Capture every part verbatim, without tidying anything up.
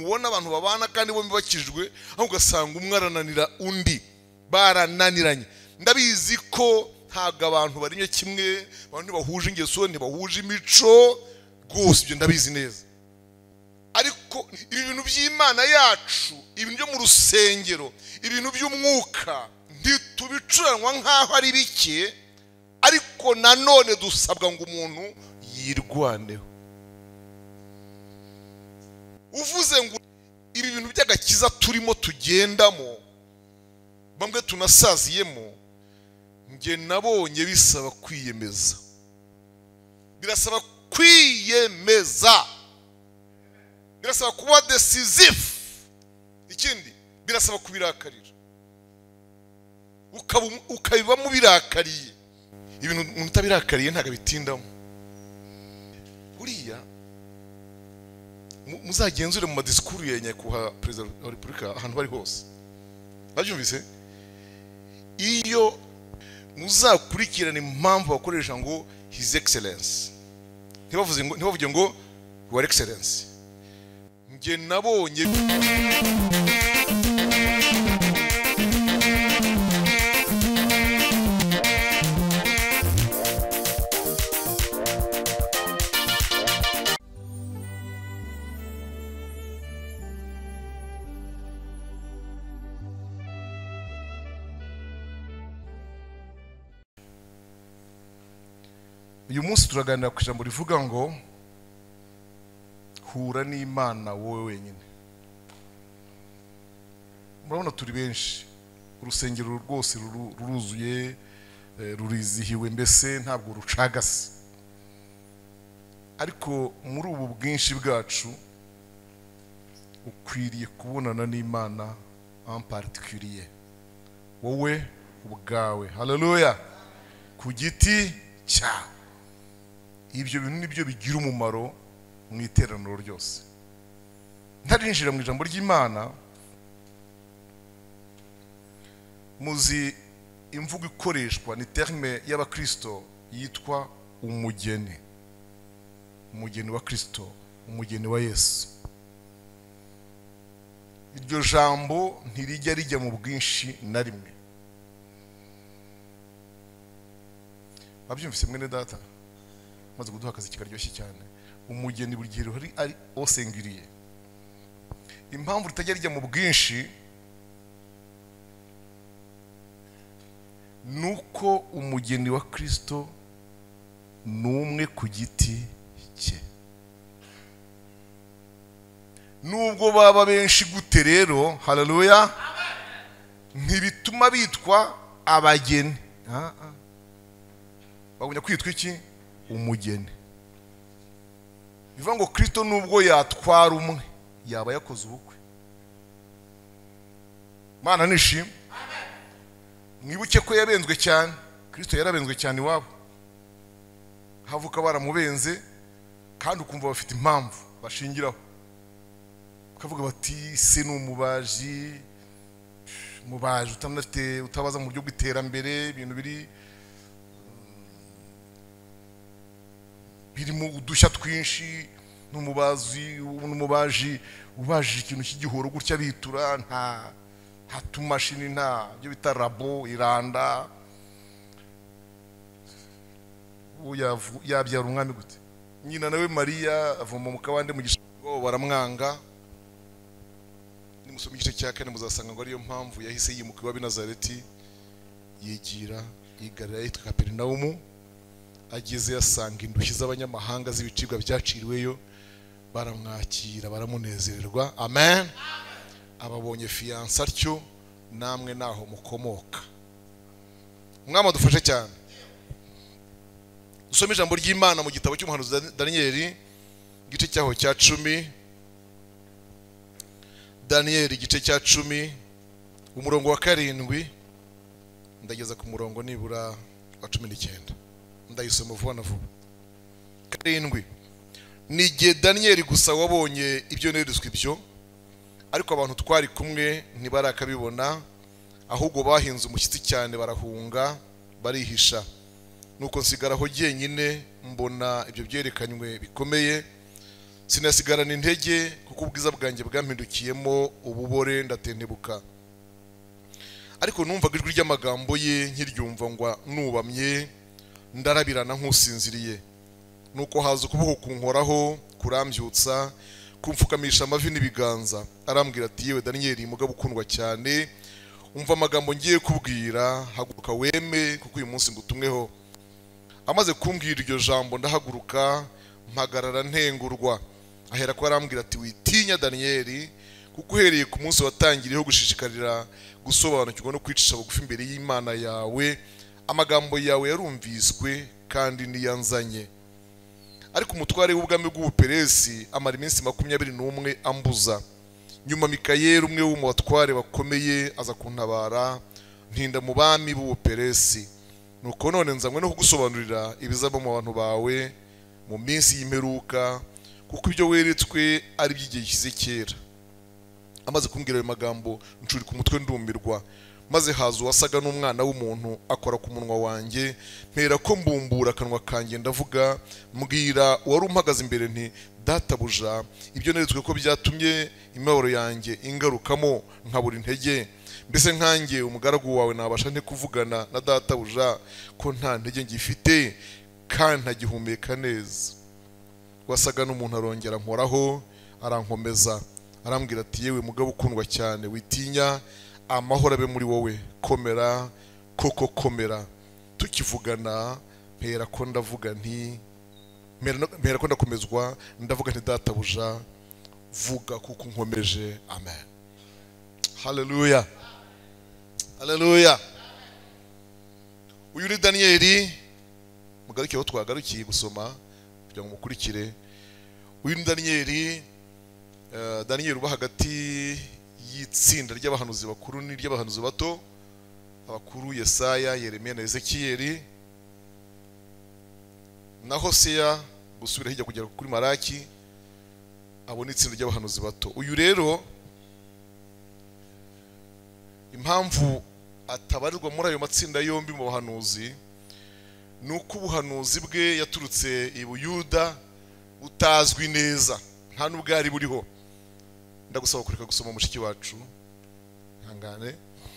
mubona abantu babana kandi bombi bakijwe, aho ugasanga umwe arananira undi, barananiranye. Ndabizi ko ntabwo abantu barinyo kimwe, abantu bahuje ingeso, ntibahuje imico, rwose ibyo ndabizi neza. Ariko ibi bintu by'Imana yacu, ibintu byo mu rusengero, ibintu by'umwuka, ntitubicuranwa nk'aho ari bike, ariko nanone dusabwa ngo umuntu yirwaneho. Uvuze ngo ibi bintu by'agakiza turimo tugendamo, bamwe tunasaziyemo, nge nabonye bisaba kwiyemeza. Birasaba kwiyemeza. Birasaba kuba decisive. Ikindi birasaba kubirakarira, ukabiba mu birakariye. Ibintu umuntu utabirakariye ntago bitindamo. Buriya muzagenzure mu madisikuru ya nyakubahwa Perezida wa Repubulika ahantu bari hose. Babyumvise? Iyo muzakurikirana impamvu bakoresha ngo His Excellency, ntibavuze ngo ntibavuge ngo Your Excellency. Nge nabonye uyu munsi turaganira ku ijambo rivuga ngo hura n'Imana wowe wenyine. Murabona turi benshi, urusengero rwose ruruzuye, rurizihiwe, mbese ntabwo rucagase. Ariko muri ubu bwinshi bwacu ukwiriye kubonana n'Imana en particulier, wowe ubwawe. Haleluya! Ku giti cya ibyo bintu nibyo bigira umumaro mu iteraniro ryose. Ntarinjira mu ijambo ry'Imana, muzi imvugo ikoreshwa ni terme y'abakristo yitwa umugeni. Umugeni wa Kristo, umugeni wa Yesu. Iryo jambo ntirijya rijya mu bwinshi na rimwe. Babyumvise mwene data? Maze kuduha akazi kikaryoshye cyane. Umugeni buri gihe hari ari osengiriye. Impamvu ritajya rijya mu bwinshi nuko umugeni wa Kristo numwe ku giti cye. Nubwo baba benshi gute rero, haleluya, ntibituma bitwa abageni. Ah ah. Bagumya kwitwa iki? Umugeni. Bivuga ngo Kristo nubwo yatwara umwe, yaba yakoze ubukwe. Mana nishimwe. Mwibuke ko yabenzwe cyane. Kristo yarabenzwe cyane iwabo. Havuka baramubenze kandi ukumva bafite impamvu bashingiraho. Bakavuga bati se n'umubaji, mubaji utamufite, utabaza mu buryo bw'iterambere, ibintu biri birimo udushya twinshi, n'umubazi n'umubaji ubaje ikintu cy'igihoro gutya bitura, nta nta tumashini, nta byo bita rabo iranda. Uya yabyara umwami gute? Nyina nawe Mariya avoma mu kabande mu gishago baramwanga. Nimusoma igice cya kane muzasanga ngo ariyo mpamvu yahise yimuka iwa Nazareti, yigira igarira yitwa Kaperinaumu. Ageze yasanga indushyi z'abanyamahanga z'ibicibwa byaciriweyo, baramwakira baramunezererwa. Amen. Ababonye fiyansa atyo, namwe naho mukomoka. Umwami adufashe cyane. Usome ijambo ry'Imana mu gitabo cy'umuhanuzi Daniel igice cyaho cya cumi. Daniel igice cya cumi umurongo wa karindwi ndageza ku murongo nibura wa cumi n'icyenda. Ndayisoma vuba na vuba. Karindwi. Ni gihe Daniel gusa wabonye ibyo neretswe ibyo, ariko abantu twari kumwe ntibarakabibona, ahubwo bahinze umushyitsi cyane, barahunga barihisha. Nuko nsigaraho jyenyine mbona ibyo byerekanywe bikomeye, sinasigarana intege kuko ubwiza bwanjye bwampindukiyemo ububore ndatentebuka. Ariko numvaga ijwi ry'amagambo ye nkiryumva ngwa nubamye ndarabirana nk'usinziriye. Nuko haza ukuboko kunkoraho kurambyutsa kumfukamisha amavi n'ibiganza, arambwira ati yewe Daniel mugabo ukundwa cyane, umva amagambo ngiye kubwira, haguruka weme kuko uyu munsi ngutumweho. Amaze kumbwira iryo jambo ndahaguruka mpagarara ntengurwa. Ahera ko arambwira ati witinya Daniel, kuko uhereye ku munsi watangiriyeho gushishikarira gusobanukirwa no kwicisha bugufi imbere y'Imana yawe, amagambo yawe yarumviswe kandi niyanzanye. Ariko umutware w'ubwami bw'Ubuperesi amara iminsi makumyabiri n'umwe ambuza. Nyuma Mikayeli umwe wo mu batware bakomeye aza kuntabara, ntinda mu bami b'Ubuperesi. Nuko none nzanywe no kugusobanurira ibizaba mu bantu bawe mu minsi y'imperuka, kuko ibyo weretswe ari by'igihe kize kera. Amaze kumbwira ayo magambo ncurika umutwe ndumirwa, maze haza uwasaga n'umwana w'umuntu akora ku munwa wanjye, mpera ko mbumbura akanwa kanjye ndavuga, mbwira uwari umpagaze imbere nti databuja, ibyo neretswe ko byatumye imibabaro yanjye ingarukamo nkabura intege. Mbese nkanjye umugaragu wawe nabasha nte kuvugana na databuja ko nta ntege ngifite kandi ntagihumeka neza? Wasaga n'umuntu arongera nkoraho arankomeza, arambwira ati yewe mugabo ukundwa cyane, witinya, amahoro abe muri wowe, komera koko komera. Tukivugana mpera ko ndavuga nti mpera ko ndakomezwa ndavuga nti databuja vuga kuko nkomeje. Amen. Haleluya, haleluya. Uyu ni Daniel, mugarukiyeho twagarukiye gusoma kugira ngo mukurikire. Uyu ni Daniel, uh, Daniel uba hagati y'itsinda ry'abahanuzi bakuru n'iry'abahanuzi bato, abakuru Yesaya, Yeremiya na Ezekiyeli na Hoseya, gusubira hirya kugera kuri Maraki, abo ni itsinda ry'abahanuzi bato. Uyu rero impamvu atabarirwa muri ayo matsinda yombi mu bahanuzi, nuko ubuhanuzi bwe yaturutse i Buyuda utazwi neza, nta nubwo ari buriho. Ndagusaba kureka gusoma mushiki wacu hangane.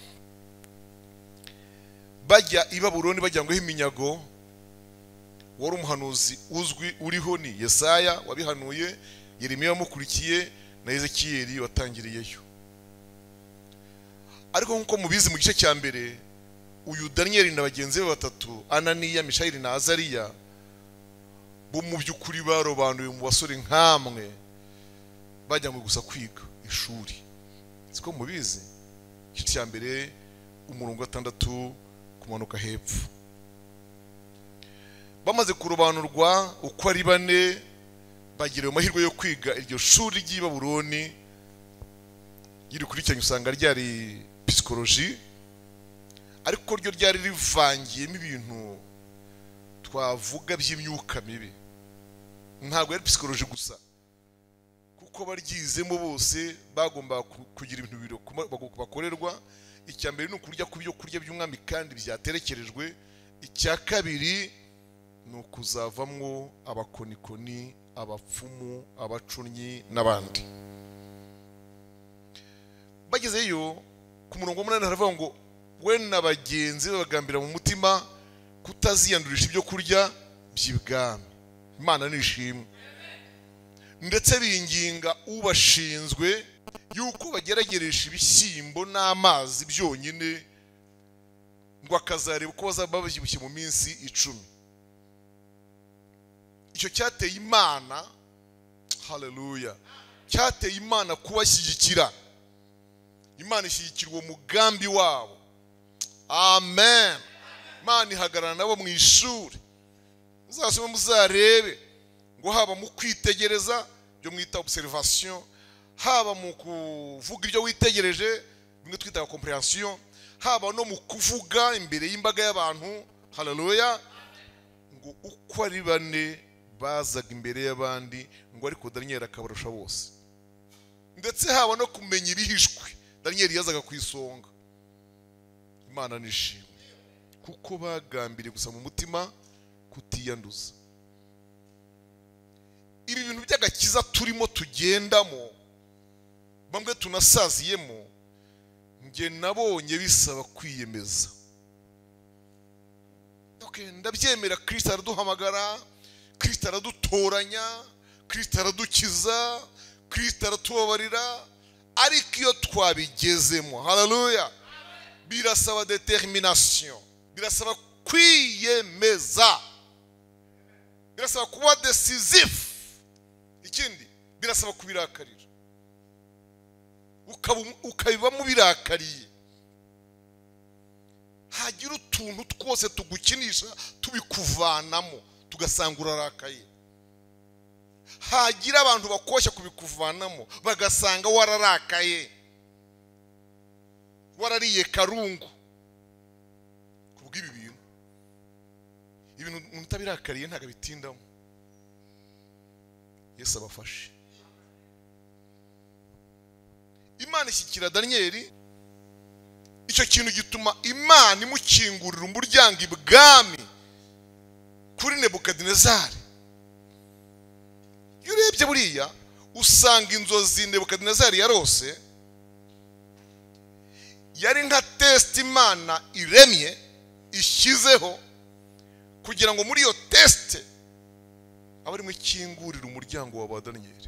Bajya i Babuloni bajya ngo iminyago, wari umuhanuzi uzwi uriho ni Yesaya wabihanuye, Yeremiya wamukurikiye na Ezekiyeli watangiriyeyo. Ariko nkuko mubizi mu gice cya mbere, uyu Daniel na bagenzi be batatu, Ananiya, Mishayeli na Azariya, bo mu by'ukuri barobanuye mu basore nkamwe, bajya ngo gusa kwiga ishuri. Siko mubizi igice cya mbere umurongo gatandatu kumanuka hepfo. Bamaze kurobanurwa uko ari bane, bagira amahirwe yo kwiga iryo shuri ry'i Babuloni. Yiri kurikiranye usanga ryari psychology, ariko ryo ryari rivangiyemo ibintu twavuga by'imyuka mibi. Ntabwo ari psychology gusa, kuko baryizemo bose bagomba kugira ibintu biro bakorerwa. Icya mbere ni ukurya ku byo kurya by'umwami kandi byaterekerejwe. Icya kabiri ni ukuzavamwo abakonikoni, abapfumu, abacunnyi n'abandi. Bagezeyo ku murongo w'umunani haravuga ngo we n'abagenzi bagambira mu mutima kutaziyandurisha ibyo kurya by'ibwami. Imana nishimwe. Ndetse binginga ubashinzwe yuko bagerageresha ibishyimbo n'amazi byonyine, ngo akazareba uko bazaba babyibushye mu minsi icumi. Icyo cyateye Imana, haleluya, cyateye Imana kubashyigikira. Imana ishyigikira uwo mugambi wabo. Amen. Imana ihagarara nabo mu ishuri. Muzasome muzarebe ngo haba mu kwitegereza byo mwita observation, haba mu kuvuga ibyo witegereje bimwe twita comprehension, haba no mu kuvuga imbere y'imbaga y'abantu. Haleluya. Ngo uko ari bane bazaga imbere y'abandi, ngo ariko Daniel akabarusha bose. Ndetse haba no kumenya ibihishwe, Daniel yazaga ku isonga. Imana nishimwe, kuko bagambiriye gusa mu mutima kutiyanduza. ibi bintu by'agakiza turimo tugendamo bamwe tunasaziyemo nge nabonye bisaba kwiyemeza. Okay, ndabyemera Kristo araduhamagara, Kristo aradutoranya, Kristo aradukiza, Kristo aratubabarira, ariko iyo twabigezemo, haleluya, birasaba determination, birasaba kwiyemeza, birasaba kuba decisive, ikindi birasaba kubirakarira, ukabiba mu birakariye. Hagira utuntu twose tugukinisha tubikuvanamo tugasanga urarakaye. Hagira abantu bakoshya kubikuvanamo bagasanga wararakaye, warariye karungu. Kubw'ibi bintu ibintu mutabirakariye ntaga bitindamo. Yesu abafashe. Imana ishyikira Danieli, icyo kintu gituma Imana imukingurira umuryango ibwami kuri Nebukadinezari. Iyo urebye buriya usanga inzozi Nebukadinezari yarose yari nka test Imana iremye ishyizeho kugira ngo muri iyo test abe arimo ikingurira umuryango wa Danieli.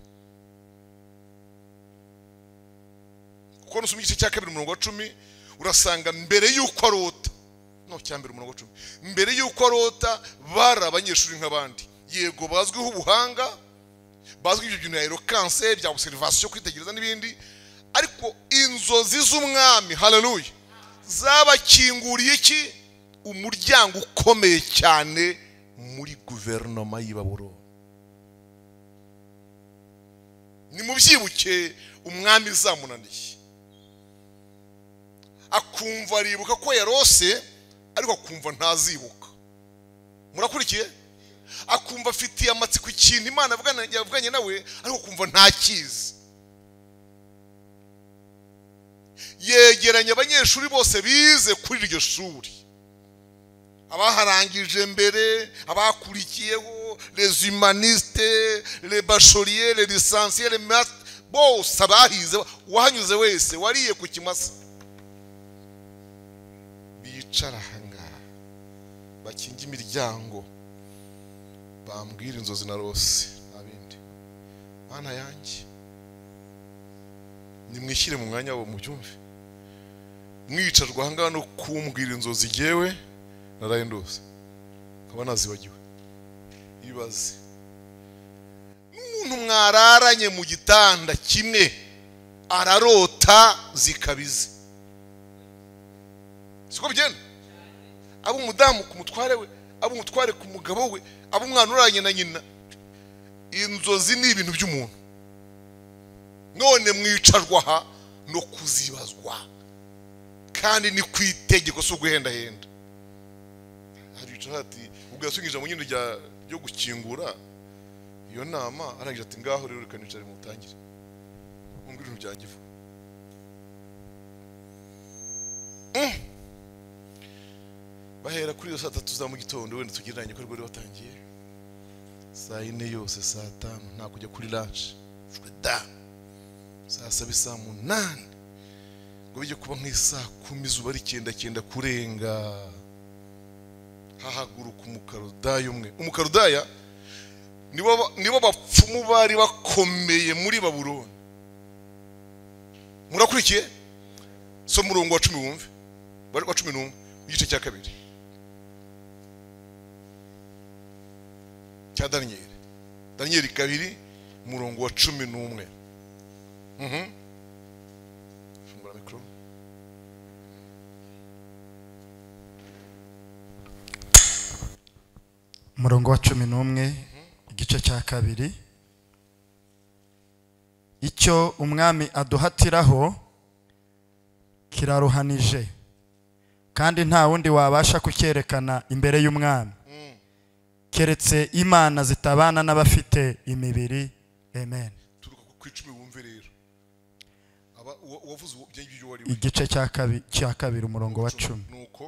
Kuko nusoma igice cya kabiri umurongo wa cumi urasanga mbere yuko arota, no cyambere umurongo wa cumi, mbere yuko arota bari abanyeshuri nk'abandi, yego bazwiho ubuhanga, bazwi ibyo bintu ya eloquence, bya observation, kwitegereza n'ibindi, ariko inzozi z'umwami, haleluya, zabakinguriye iki? Umuryango ukomeye cyane muri guverinoma y'i Babuloni. Ni mubyibuke umwami zamunaniye, akumva aribuka ko yarose ariko akumva ntazibuka. Murakurikiye? Akumva afitiye amatsiko ikintu Imana yavuganye nawe ariko akumva ntakizi. Yegeranya abanyeshuri bose bize kuri iryo shuri, abaharangije mbere, abakurikiyeho, les humanistes, les bacheliers, les licenciés, les maîtres, bose abahize, wahanyuze wese wariye ku kimasa, bicara ahangaha bakinga imiryango bambwira inzozi narose abindi. Mana yanjye, nimwishyire mu mwanya wo mubyumve, mwicarwa ahangaha no kumbwira inzozi jewe naraye ndose nkaba nazibagiwe. Ibaze n'umuntu mwararanye mu gitanda kimwe ararota zikabize, siko bigenda? Abo umudamu ku mutware we, abo umutware ku mugabo we, abo umwana uranye na nyina. Inzozi ni ibintu by'umuntu, none mwicarwa aha no kuzibazwa, kandi ni kwitegeko so guhenda henda. Haricara ati ugasungije mu nyine ryo gukingura iyo nama, arangije ati ngaho rero reka nicare mu tangire umbwira ibintu byangivu. Bahera kuri iyo saa tatu za mu gitondo, wenda tugiranye ko rwari watangiye saa ine yose, saa tanu nta kujya kuri lunch, da saa saba, saa munani, ngo bijye kuba nk'isaa kumi izuba ricyenda cyenda kurenga. Hahaguruka umukarudaya umwe. Umukarudaya nibo nibo bapfumu bari bakomeye muri Babuloni. Murakurikiye? So murongo wa cumi wumve, bari wa cumi n'umwe igice cya kabiri cya Danieli. Danieli kabiri murongo wa cumi n'umwe. Mhm. Fungura mikro. Murongo wa cumi n'umwe igice cya kabiri. Icyo umwami aduhatiraho kiraruhanije, kandi nta wundi wabasha kucyerekana imbere y'umwami keretse imana zitabana n'abafite imibiri. Amen. Turuka ku icumi wumve rero. Aba wavuze ibyo wari igice cya kabiri cya kabiri umurongo wa cumi. Nuko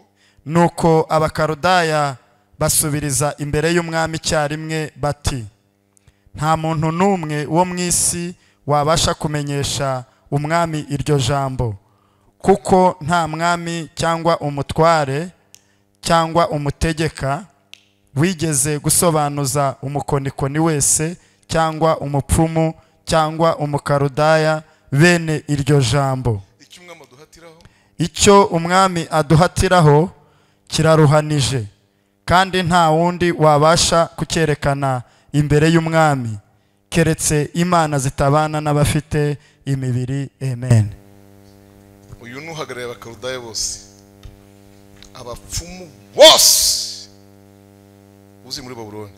nuko abakarudaya basubiriza imbere y'umwami cyarimwe bati, nta muntu n'umwe wo mu isi wabasha kumenyesha umwami iryo jambo, kuko nta mwami cyangwa umutware cyangwa umutegeka wigeze gusobanuza umukonikoni wese cyangwa umupfumu cyangwa umukarudaya bene iryo jambo. Icyo umwami aduhatiraho kiraruhanije, kandi nta wundi wabasha kucyerekana imbere y'umwami keretse imana zitabana n'abafite imibiri. Amen. Uyu nuhagarariye abakarudaya bose, abapfumu bose uzi muri Babuloni.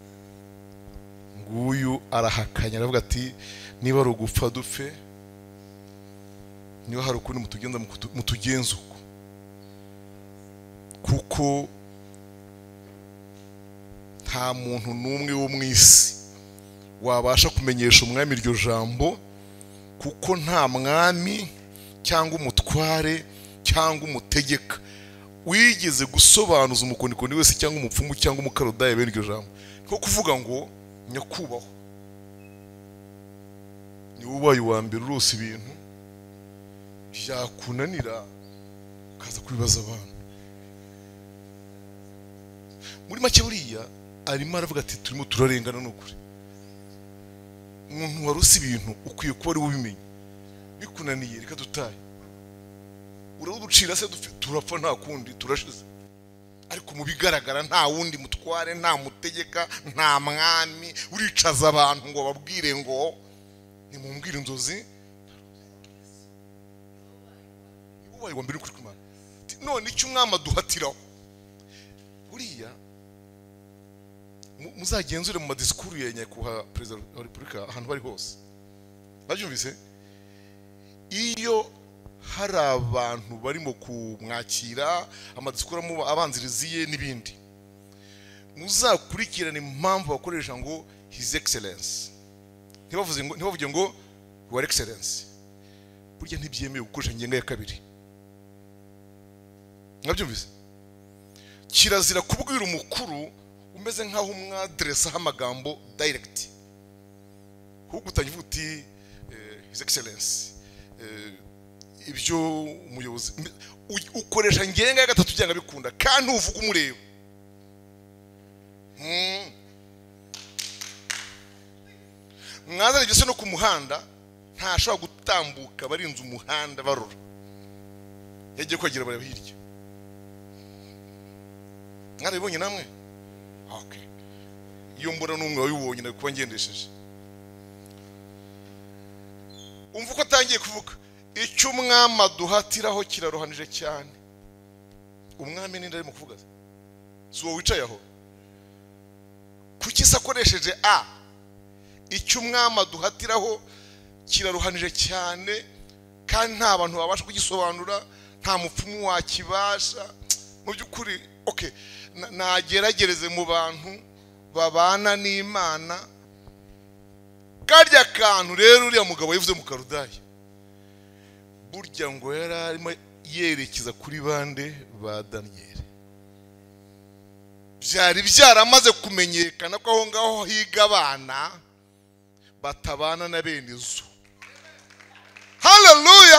Nguyu arahakanya aravuga ati niba ari ugupfa dupfe, niba hari ukundi mutugenza mutugenza uko, kuko nta muntu n'umwe wo mu isi wabasha kumenyesha umwami iryo jambo, kuko nta mwami cyangwa umutware cyangwa umutegeka wigeze gusobanuza umukonikoni wese cyangwa umupfumu cyangwa umukarudaya bene iryo jambo. Nko kuvuga ngo nyakubahwa ni ubaye uwa mbere urose ibintu byakunanira ukaza kubibaza abantu. Muri make buriya arimo aravuga ati turimo turarengana n'ukuri. Umuntu waruse ibintu ukwiye kuba ari ubimenye, bikunaniye reka dutaye, uraducira se dupfe turapfa nta kundi turashize. Ariko mu bigaragara nta wundi mutware, nta mutegeka, nta mwami uricaza abantu ngo babwire ngo nimumbwire inzozi ubaye wa mbere kuri kumana. None icyo umwami aduhatiraho buriya muzagenzure mu madisikuru ya nyakubahwa perezida wa repubulika ahantu bari hose, babyumvise. Iyo hari abantu barimo kumwakira, amadisikuru abanziriziye n'ibindi, muzakurikirane impamvu bakoresha ngo his excellence. Ntibavuze ngo ntibavuge ngo your excellence. Burya ntibyemewe gukoresha ingenga ya kabiri. Mwabyumvise? Kirazira kubwira umukuru umeze nkaho umwadressa amagambo direct. Ahubwo utangiye uti his excellence, ibyo umuyobozi ukoresha ngenga ya gatatu byanga bikunda, kandi uvuga umureba. Mwazana igese no ku muhanda ntashobora gutambuka barinze umuhanda barora, yagiye kwagira bari hirya. Mwarabibonye namwe? Okay. Iyo mbona n'umwe wabibonye na kuba ngendesheje. Umva uko atangiye kuvuga, icyo umwami aduhatiraho kiraruhanije cyane. Umwami ninde arimo kuvuga? Si wowe wicaye aho? Kuki se akoresheje a? Icyo umwami aduhatiraho kiraruhanije cyane, kandi nta bantu babasha kugisobanura, nta mupfumu wakibasha. Mu by'ukuri okay, nageragereze mu bantu babana n'Imana. Karya kantu rero uriya mugabo yivuze mu karudaya, burya ngo yari arimo yerekeza kuri bande ba Daniel. Byari byaramaze kumenyekana ko aho ngaho higa abana batabana na bene izo. Haleluya!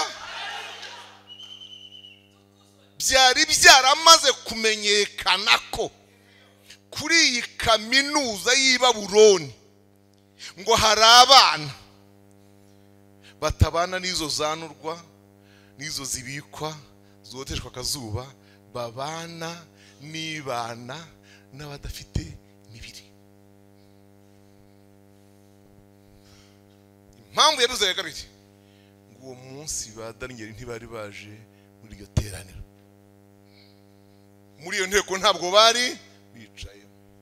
Byari byaramaze kumenyekana ko kuri iyi kaminuza y'i Babuloni ngo hari abana batabana n'izo zanurwa, n'izo zibikwa, zoteshwa akazuba, babana n'ibana n'abadafite imibiri. Impamvu yaruze ya kabiri ngo uwo munsi ba Daniel ntibari baje muri iryo teraniro. Muri iyo nteko ntabwo bari bicaye.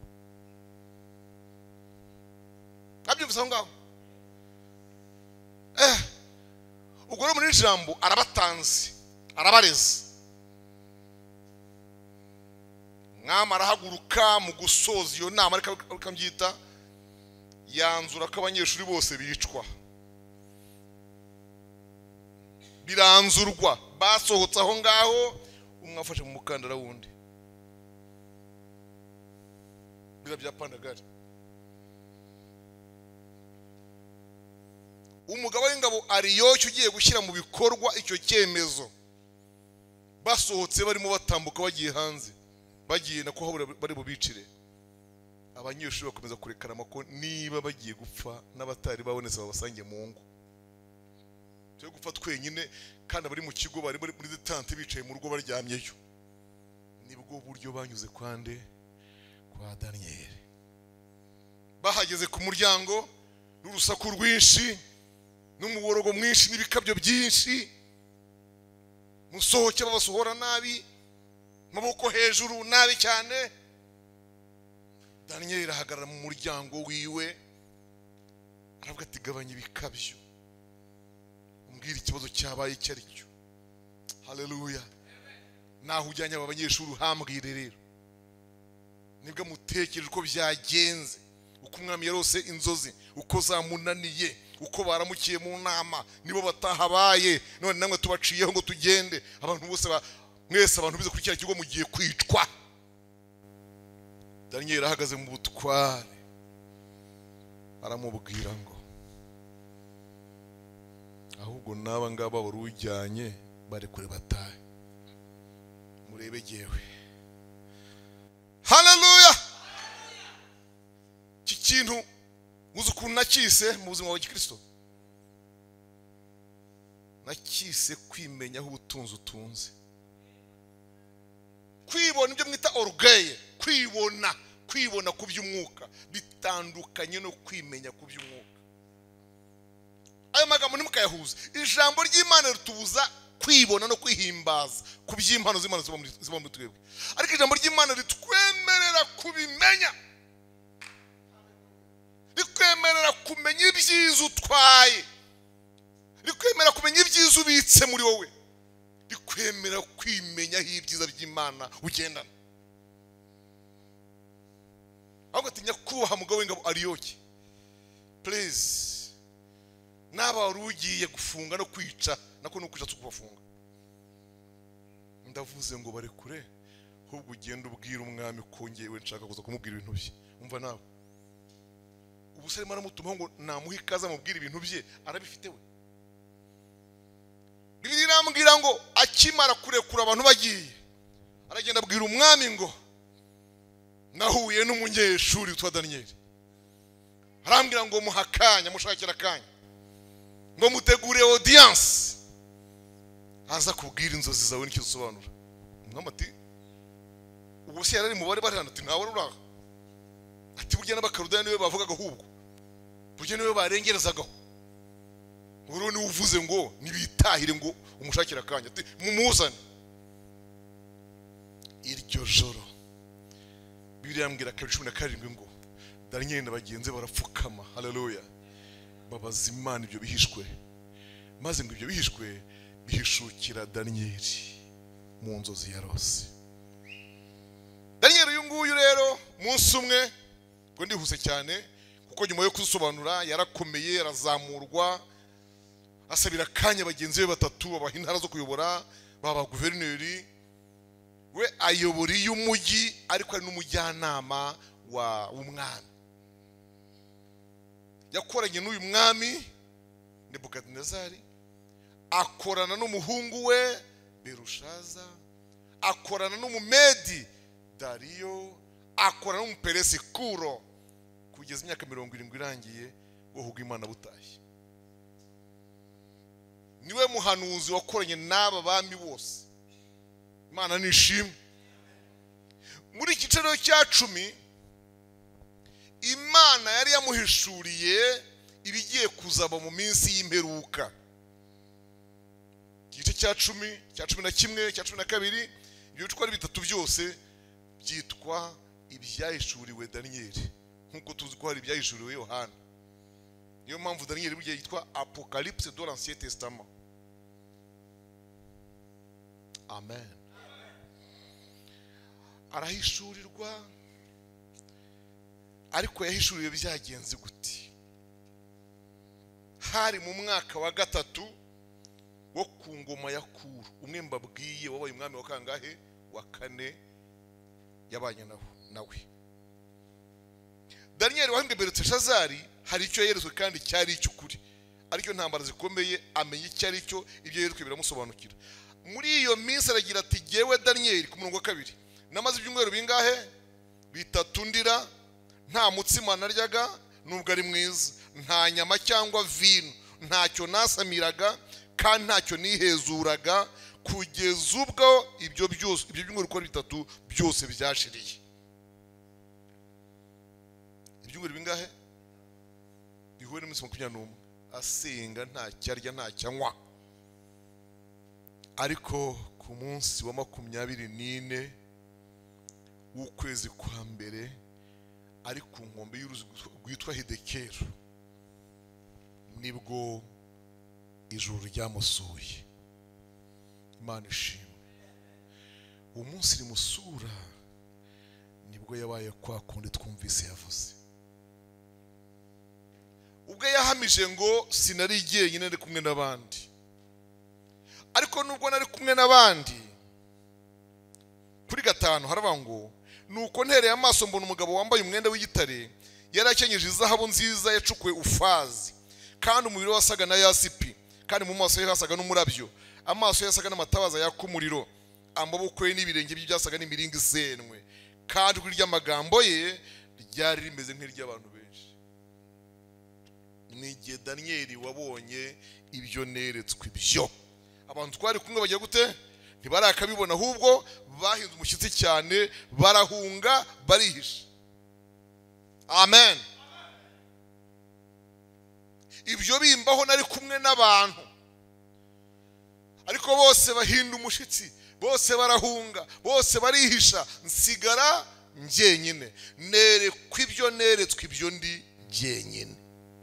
Abyumvise aho ngaho? Eh, ubwo muri ijambo arabatanze, arabareze. Mwami arahaguruka mu gusoza iyo nama, ariko akambyita yanzura ko abanyeshuri bose bicwa. Biranzurwa, basohotse aho ngaho, umwe afashe mu mukandara wundi. Bira bya pandagari. umugabo w'ingabo Ariyoki ugiye gushyira mu bikorwa icyo cyemezo. Basohotse barimo batambuka bagiye hanze, bagiye nako habura bari bubicire. Abanyeshuri bakomeza kurekana ko niba bagiye gupfa n'abatari babonetse babasange mu ngo. Cyo gupfa twenyine kandi bari mu kigo bari muri tante bicaye mu rugo baryamyeyo. Nibwo buryo banyuze kwande kwa Daniel. Bahageze ku muryango n'urusaku rwinshi n'umuborogo mwinshi n'ibikabyo byinshi. Musohoke babasohora nabi, maboko hejuru nabi cyane. Daniel ahagarara mu muryango wiwe aravuga ati gabanya ibikabyo, umbwira ikibazo cyabaye icyo ari cyo. Haleluya. Naho ujyanye aba banyeshuri uhambwire rero, nibwo mutekereje uko byagenze, uko umwami yarose inzozi, uko zamunaniye, uko baramukiye mu nama, nibo batahabaye, none namwe tubaciyeho ngo tugende. Abantu bose mwese abantu bize kuri cya kigo mugiye kwicwa. Daniel ahagaze mu butware aramubwira ngo ahubwo naba ngaba barujyanye bare kure batahe murebe jewe. Haleluya. Iki kintu muzi ukuntu nakise mu buzima bwa Kristo, nakise kwimenya aho ubutunzi utunze, kwibona ibyo mwita orgueil, kwibona kwibona ku by'umwuka bitandukanye no kwimenya ku by'umwuka. Ayo magambo ntimukayahuza. Ijambo ry'Imana ritubuza kwibona no kwihimbaza ku by'impano z'Imana ziba muri twebwe, ariko ijambo ry'Imana ritwemerera kubimenya, rikwemerera kumenya ibyiza utwaye, rikwemera kumenya ibyiza ubitse muri wowe, rikwemera kwimenya aho ibyiza by'Imana ugendana. Ahubwo ati nyakubahwa mugabo w'ingabo Ariyoki, please, naba warugiye gufunga no kwica nako no kwica tukubafunga, ndavuze ngo bare kure, ahubwo ugenda ubwira umwami ko ngewe nshaka kuza kumubwira ibintu bye. Umva nawe ubu se mara mutuma ngo namuha ikaza mubwira ibintu bye, arabifite we. Bibiri irambwira ngo akimara kurekura abantu bagiye, aragenda abwira umwami ngo nahuye n'umunyeshuri witwa Daniel. Arambwira ngo muhakanya, mushakira kanya, ngo mutegure audience, aza kubwira inzozi zawe n'icyo zisobanura. Umwami ati ubu se yarari mu bari bari hano, ati ntawe ruraho. Ati burya n'abakarudaya niwe bavugaga ahubwo, burya niwe barengerezagaho. Uru ni uvuze ngo nibitahire ngo umushakira kanya, ati mumuzane. Iryo joro Bibiliya yambwira kabiri cumi na karindwi ngo Daniel n'abagenzi barapfukama. Haleluya. Babaza Imana ibyo bihishwe, maze ngo ibyo bihishwe bihishukira Daniel mu nzozi yarose. Daniel uyu nguyu rero munsi umwe, ngo ndihuse cyane kuko nyuma yo kuzisobanura yarakomeye, yarazamurwa, asabira kanya bagenzi be batatu babaha intara zo kuyobora, baba guverineri. We ayobora y'umujyi ariko ari n'umujyanama wa umwami. Yakoranye n'uyu mwami Nebukadinezari, akorana n'umuhungu we Berushaza, akorana n'umumedi Dariyo, akorana n'umuperesi Kuro, kugeza imyaka mirongo irindwi irangiye bohuga Imana butaye. Niwe muhanuzi wakoranye n'aba bami bose. Imana nishimwe. Muri igiciro cya cumi Imana yari yamuhishuriye ibigiye kuzaba mu minsi y'imperuka. Igice cya cumi, cya cumi na kimwe, cya cumi na kabiri, ibyo twari bitatu byose byitwa ibyahishuriwe Daniel, nkuko tuzi ko hari ibyahishuriwe Yohana. Niyo mpamvu Daniel burya yitwa Apocalypse de l'Ancien Testament. Amen. Arahishurirwa, ariko yahishuriwe byagenze gute? Hari mu mwaka wa gatatu wo ku ngoma ya Kuro, umwe mbabwiye wabaye umwami wa kangahe? Wa kane yabanye nawe nawe. Daniel wahembwe Beluteshazari hari icyo yerezwe kandi cyari icy'ukuri, ariko ntambara zikomeye amenya icyo ari cyo, ibyo yeretswe biramusobanukira. Muri iyo minsi aragira ati jyewe Daniyeli, ku murongo wa kabiri, namaze ibyumweru bingahe? Bitatu ndira, nta mutsima naryaga nubwo ari mwiza, nta nyama cyangwa vino, ntacyo nasamiraga kandi ntacyo nihezuraga, kugeza ubwo ibyo byose ibyo byumweru uko bitatu byose byashiriye. Ibyumweru bingahe? Bihuye n'umunsi makumyabiri n'umwe asenga, nta cyarya nta cyanywa. Ariko ku munsi wa makumyabiri n'ine w'ukwezi kwa mbere, ari ku nkombe y'uruzi rwitwa Hidekero, nibwo ijuru ryamusuye. Imana ishimwe. Uwo munsi rimusura nibwo yabaye kwa kundi twumvise yavuze, ubwo yahamije ngo sinari jyenyine, ndi kumwe n'abandi. Ariko nubwo nari kumwe n'abandi, kuri gatanu haravuga ngo nuko ntereye amaso mbona umugabo wambaye umwenda w'igitare, yari akenyeje izahabu nziza yacukuwe ufazi, kandi umubiri we wasaga na yasipi, kandi mu maso ye hasaga n'umurabyo, amaso ye yasaga n'amatabaza yaka umuriro, amaboko ye n'ibirenge bye byasaga n'imiringa isenwe, kandi ijwi ry'amagambo ye ryari rimeze nk'iry'abantu benshi. Ni igihe Daniyeli wabonye ibyo neretswe ibyo. Abantu twari kumwe bagiye gute? Ntibarakabibona, ahubwo bahinze umushyitsi cyane, barahunga, barihisha. Amen. Ibyo bimbaho nari kumwe n'abantu, ariko bose bahinda umushyitsi, bose barahunga, bose barihisha, nsigara njyenyine. Nerekwa ibyo neretswe ibyo ndi jyenyine.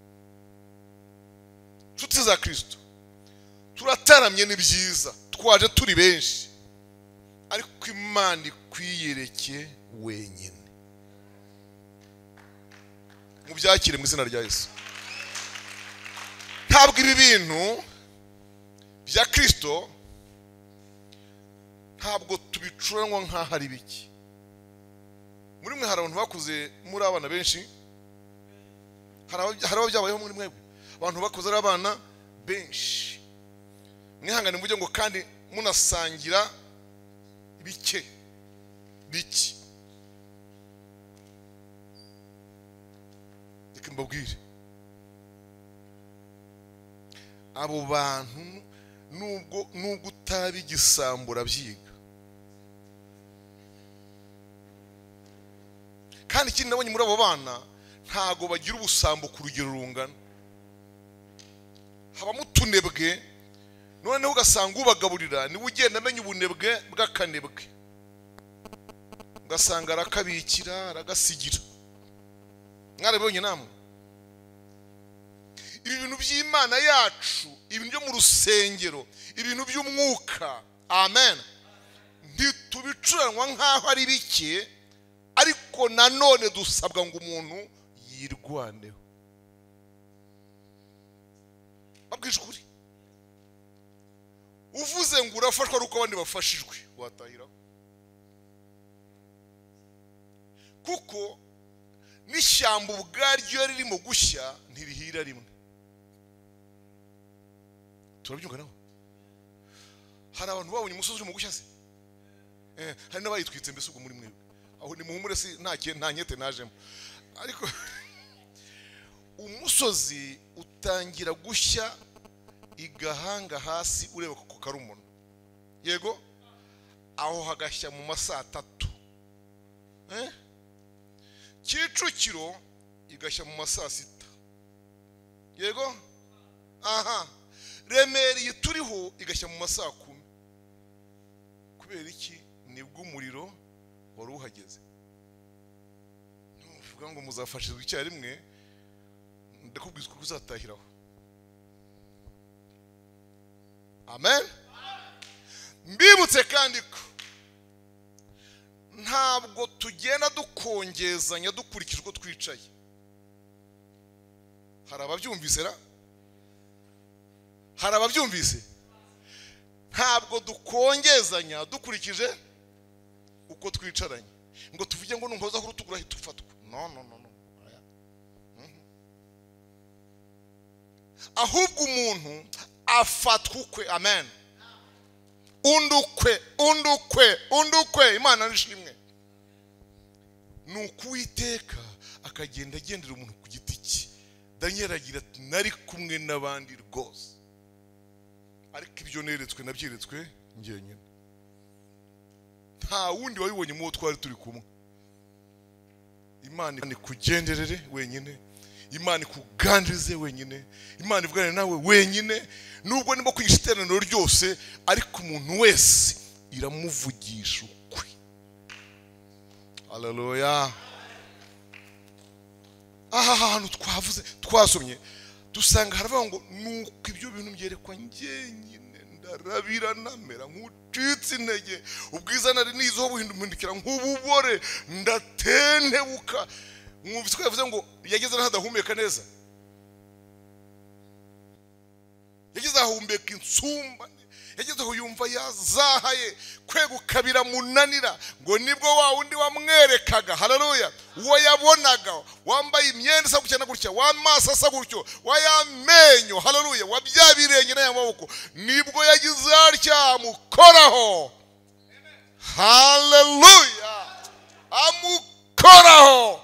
Nshuti za Kristo, turataramye ni byiza, twaje turi benshi, ariko Imana ikwiyereke wenyine. Mubyakire mu izina rya Yesu. Ntabwo ibi bintu bya Kristo ntabwo tubicuranwa nk'aho ari biki. Muri mwe hari abantu bakuze muri abana benshi, hari ababyabayeho muri mwe abantu bakuze ari abana benshi. Mwihangane mvuge ngo kandi munasangira bike biki. Reka mbabwire, abo bantu nubwo nubwo utabigisambura byiga. Kandi ikindi nabonye muri abo bana, ntago bagira ubusambo ku rugero rungana. Habamo utunebwe, noneho ugasanga ubagaburira niwe ugenda amenya ubunebwe bw'akanebwe, ugasanga arakabikira, aragasigira. Mwarabibonye namwe? Ibi bintu by'Imana yacu, ibintu byo mu rusengero, ibintu by'umwuka, amen, ntitubicuranwa nk'aho ari bike, ariko nanone dusabwa ngo umuntu yirwaneho. Babwije ukuri, uvuze ngo urafashwa ari uko abandi bafashijwe, watahira. Kuko n'ishyamba ubwaryo ririmo gushya ntirihira rimwe. Turabyumva naho? Hari abantu babonye umusozi urimo gushya se? Eh, hari n'abayitwitse mbese ubwo muri mwe. Aho ni muhumure si nta nta nyete najemo. Ariko umusozi utangira gushya igahanga hasi ureba ko karumuna. Yego? Aho hagashya mu masaa atatu. Eh? Kicukiro igashya mu masaa sita. Yego? Aha. Remeri turiho igashya mu masaa kumi. Kubera iki? Nibwo umuriro wari uhageze. Nuvuga ngo muzafashizwa icya rimwe, ndakubwizwa ko uzatahiraho. Amen. Mbibutse kandi ko ntabwo tugenda dukongezanya dukurikije uko twicaye. Hari ababyumvise ra? Hari ababyumvise? Ntabwo dukongezanya dukurikije uko twicaranye. Ngo tuvuge ngo nunkoza ku rutugu rahita ufatwa. No no no no. ahubwo umuntu afatwa ukwe. Amen. Undukwe, undukwe, undukwe. Imana nishimwe. Nuko Uwiteka akagenda agendera umuntu ku giti cye. Daniel agira ati nari kumwe n'abandi rwose, ariko ibyo neretswe nabyeretswe njyenyine, nta wundi wabibonye mu twari turi kumwe. Imana ikugenderere wenyine, Imana ikuganirize wenyine, Imana ivugane nawe wenyine. Nubwo nimo kwigisha iteraniro ryose, ariko umuntu wese iramuvugisha ukwe. Haleluya. Aha hantu twavuze twasomye dusanga haravuga ngo nuko ibyo bintu byerekwa njyenyine ndarabira namera nk'ucitse intege, ubwiza nari nizo buhindukira nk'ububore, ndatentebuka. Mwumvise ko yavuze ngo yageze n'ahadahumeka neza, yageze ahumeka insumba, yageze aho yumva yazahaye, kweguka biramunanira, ngo nibwo wa wundi wamwerekaga. Haleluya. Uwo yabonaga wambaye imyenda isa gutya na gutya, w'amaso asa gutyo, w'ayamenyo, haleluya, wabyabirenge n'ayamaboko, nibwo yagize atya amukoraho. Haleluya. Amukoraho,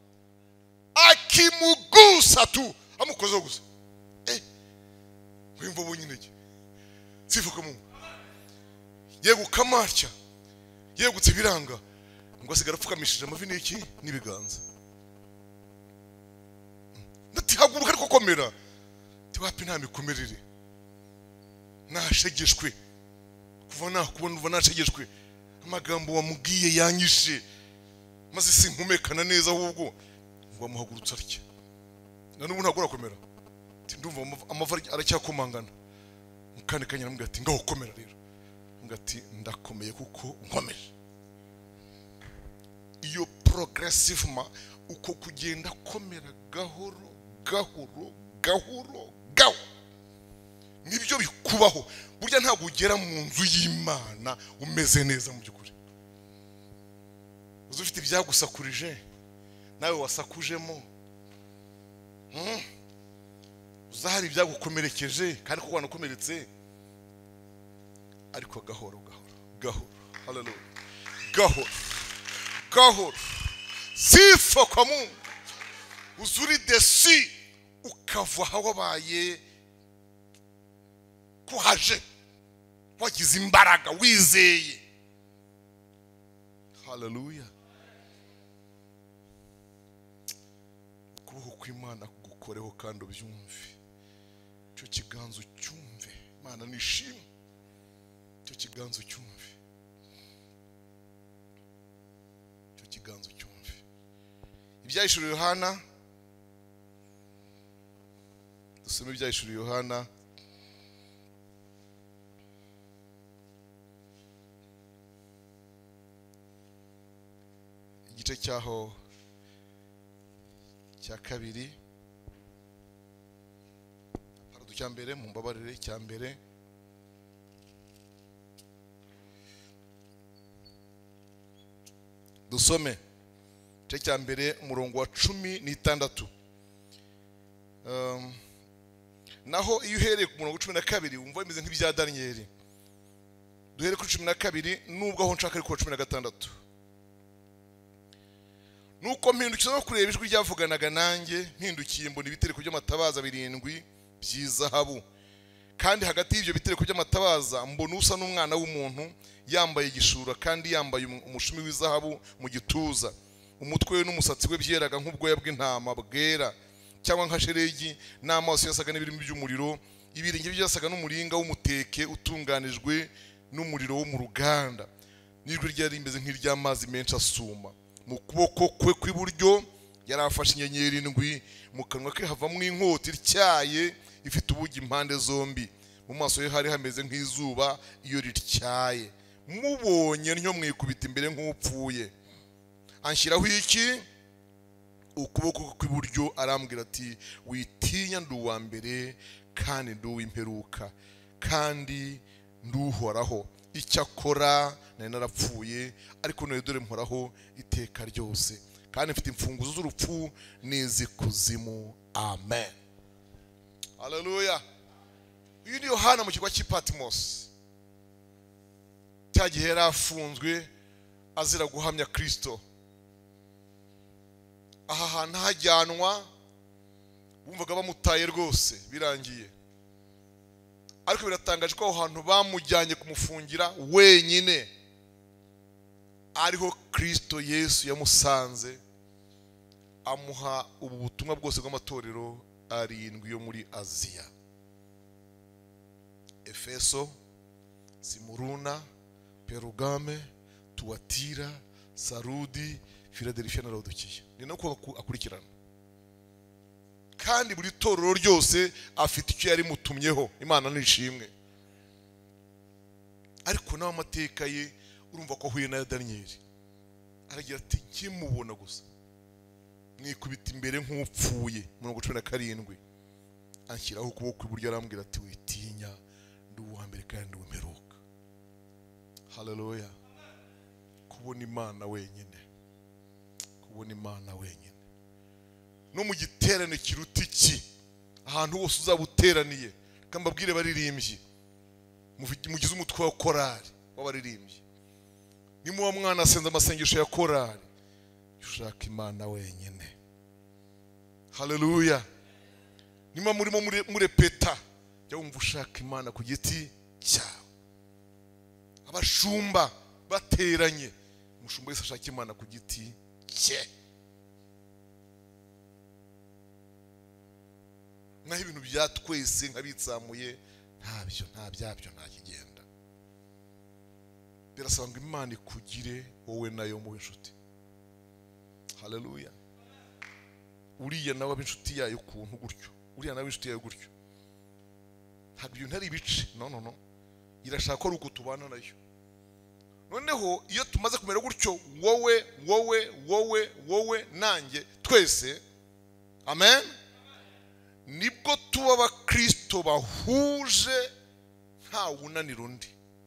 akimugusa tu, amukozeho gusa. Eh, wimva bunyinege sifuka mu yeguka marcha, yegutse biranga, ngo asigara apfukamishije amavi n'iki n'ibiganza. Ndati haguruka ariko komera, ti wapi nta mikomerere, nashegeshwe kuva nakubona, uva nashegeshwe, amagambo wamubwiye yanyishe, maze sinkumekana neza, ahubwo ngo amuhagurutse atya. Na n'ubu ntagura komera, ti ndumva amavi aracyakomangana. Mukane kanya namubwira ati ngaho komera rero, ngati ndakomeye kuko nkomeje. Iyo progressivement uko kugenda komera gahoro gahoro gahoro gahoro, nibyo bikubaho. Burya ntabwo ugera mu nzu y'Imana umeze neza mu byukuri. Uzufite ibyagusakurije nawe wasakujemo, hmm? Uzahari ibyagukomerekeje kandi ko wanakomeretse, ariko gahoro gahoro gahoro. Haleluya. Gahoro gahoro, sifa kwa Mungu. Uzuri desi ukava aho wabaye kuhaje, wagize imbaraga, wizeye. Haleluya. Ukuboko kw'Imana kugukoreho kandi ubyumve, cyo kiganzo cyumve. Imana nishimwe, cyo kiganzo cyumve, cyo kiganzo cyumve. Ibyahishuriwe Yohana, dusome ibyahishuriwe Yohana igice cyaho cya kabiri, parado cya mbere, mu mbabarire cya mbere, dusome igice cya mbere umurongo wa cumi n'itandatu. Um, naho iyo uhereye ku murongo cumi na kabiri wumva bimeze nk'ibya Daniel. Duhere kuri cumi na kabiri, nubwo aho nshaka ari ku cumi na gatandatu. Nuko mpindukiye no kureba ijwi ryavuganaga nanjye, mpindukiye mbona ibitereko by'amatabaza birindwi by'izahabu, kandi hagati y'ibyo bitereko by'amatabaza mbona usa n'umwana w'umuntu, yambaye igishura kandi yambaye umushumi w'izahabu mu gituza, umutwe we n'umusatsi we byeraga nk'ubwoya bw'intama bwera cyangwa nka sheregi, n'amaso yasaga n'ibirimi by'umuriro, ibirenge bye byasaga n'umuringa w'umuteke utunganijwe n'umuriro wo mu ruganda, n'ijwi ryari rimeze nk'iry'amazi menshi asuma. Mu kuboko kwe kw'iburyo yari afashe inyenyeri indwi, mu kanwa ke havamo inkota ityaye ifite ubugi impande zombi, mu maso ye hari hameze nk'izuba iyo rityaye. Mubonye ntyo mwikubita imbere nk'upfuye. Anshyiraho iki? Ukuboko kw'iburyo, arambwira ati witinya, ndi uwa mbere kandi ndi uw'imperuka kandi nduhoraho. Icyakora nari narapfuye, ariko none dore mporaho iteka ryose, kandi mfite imfunguzo z'urupfu n'iz'ikuzimu. Amen. haleluya. Uyu ni Yohana mu kigo cy'i Patmos, cya gihe yari afunzwe azira guhamya Kristo. Aha hantu hajyanwa bumvaga bamutaye rwose birangiye, ariko biratangaje ko aho hantu bamujyanye kumufungira wenyine ariho Kristo Yesu yamusanze amuha ubu butumwa bwose bw'amatorero arindwi yo muri Aziya: Efeso, Simuruna, Perugame, Tuwatira, Sarudi, Philadelphia na Laodikiya. Ni nako akurikirana, kandi buri torero ryose afite icyo yari mutumyeho. Imana nishimwe. Ariko nawe amateka ye urumva ko ahuye na Danieli, aragira ati nkimubona gusa mwikubita imbere nk'upfuye. mirongo cumi na karindwi anshyiraho ukuboko iburyo arambwira ati witinya, ndi uwa mbere kandi w'imperuka. Haleluya. Kubona Imana wenyine, kubona Imana wenyine. No mu giterane kiruta iki, ahantu hose uzabuteraniye, kambabwire baririmbyi mugize umutwe wa korali w'abaririmbyi, nimuwa mwana asenza amasengesho ya korali, ushaka Imana wenyine. Haleluya. Nima murimo murepeta, jya wumva ushaka Imana ku giti cyawe. Abashumba bateranye, umushumba wese ashaka Imana ku giti cye. Naho ibintu byatwese nkabitsamuye ntabyo, nta byabyo, nta kigenda. Birasaba ngo Imana ikugire wowe nayo mu inshuti. Haleluya. Uriya nawe ab'inshuti yayo kuntu gutyo, uriya nawe inshuti yayo gutyo. Ntabwo ibyo ntari ibice, no no no, irashaka ko uko tubana nayo. Noneho iyo tumaze kumera gutyo, wowe wowe wowe wowe nanjye twese, amen, nibwo tuba abakristo bahuje nta wunanira undi.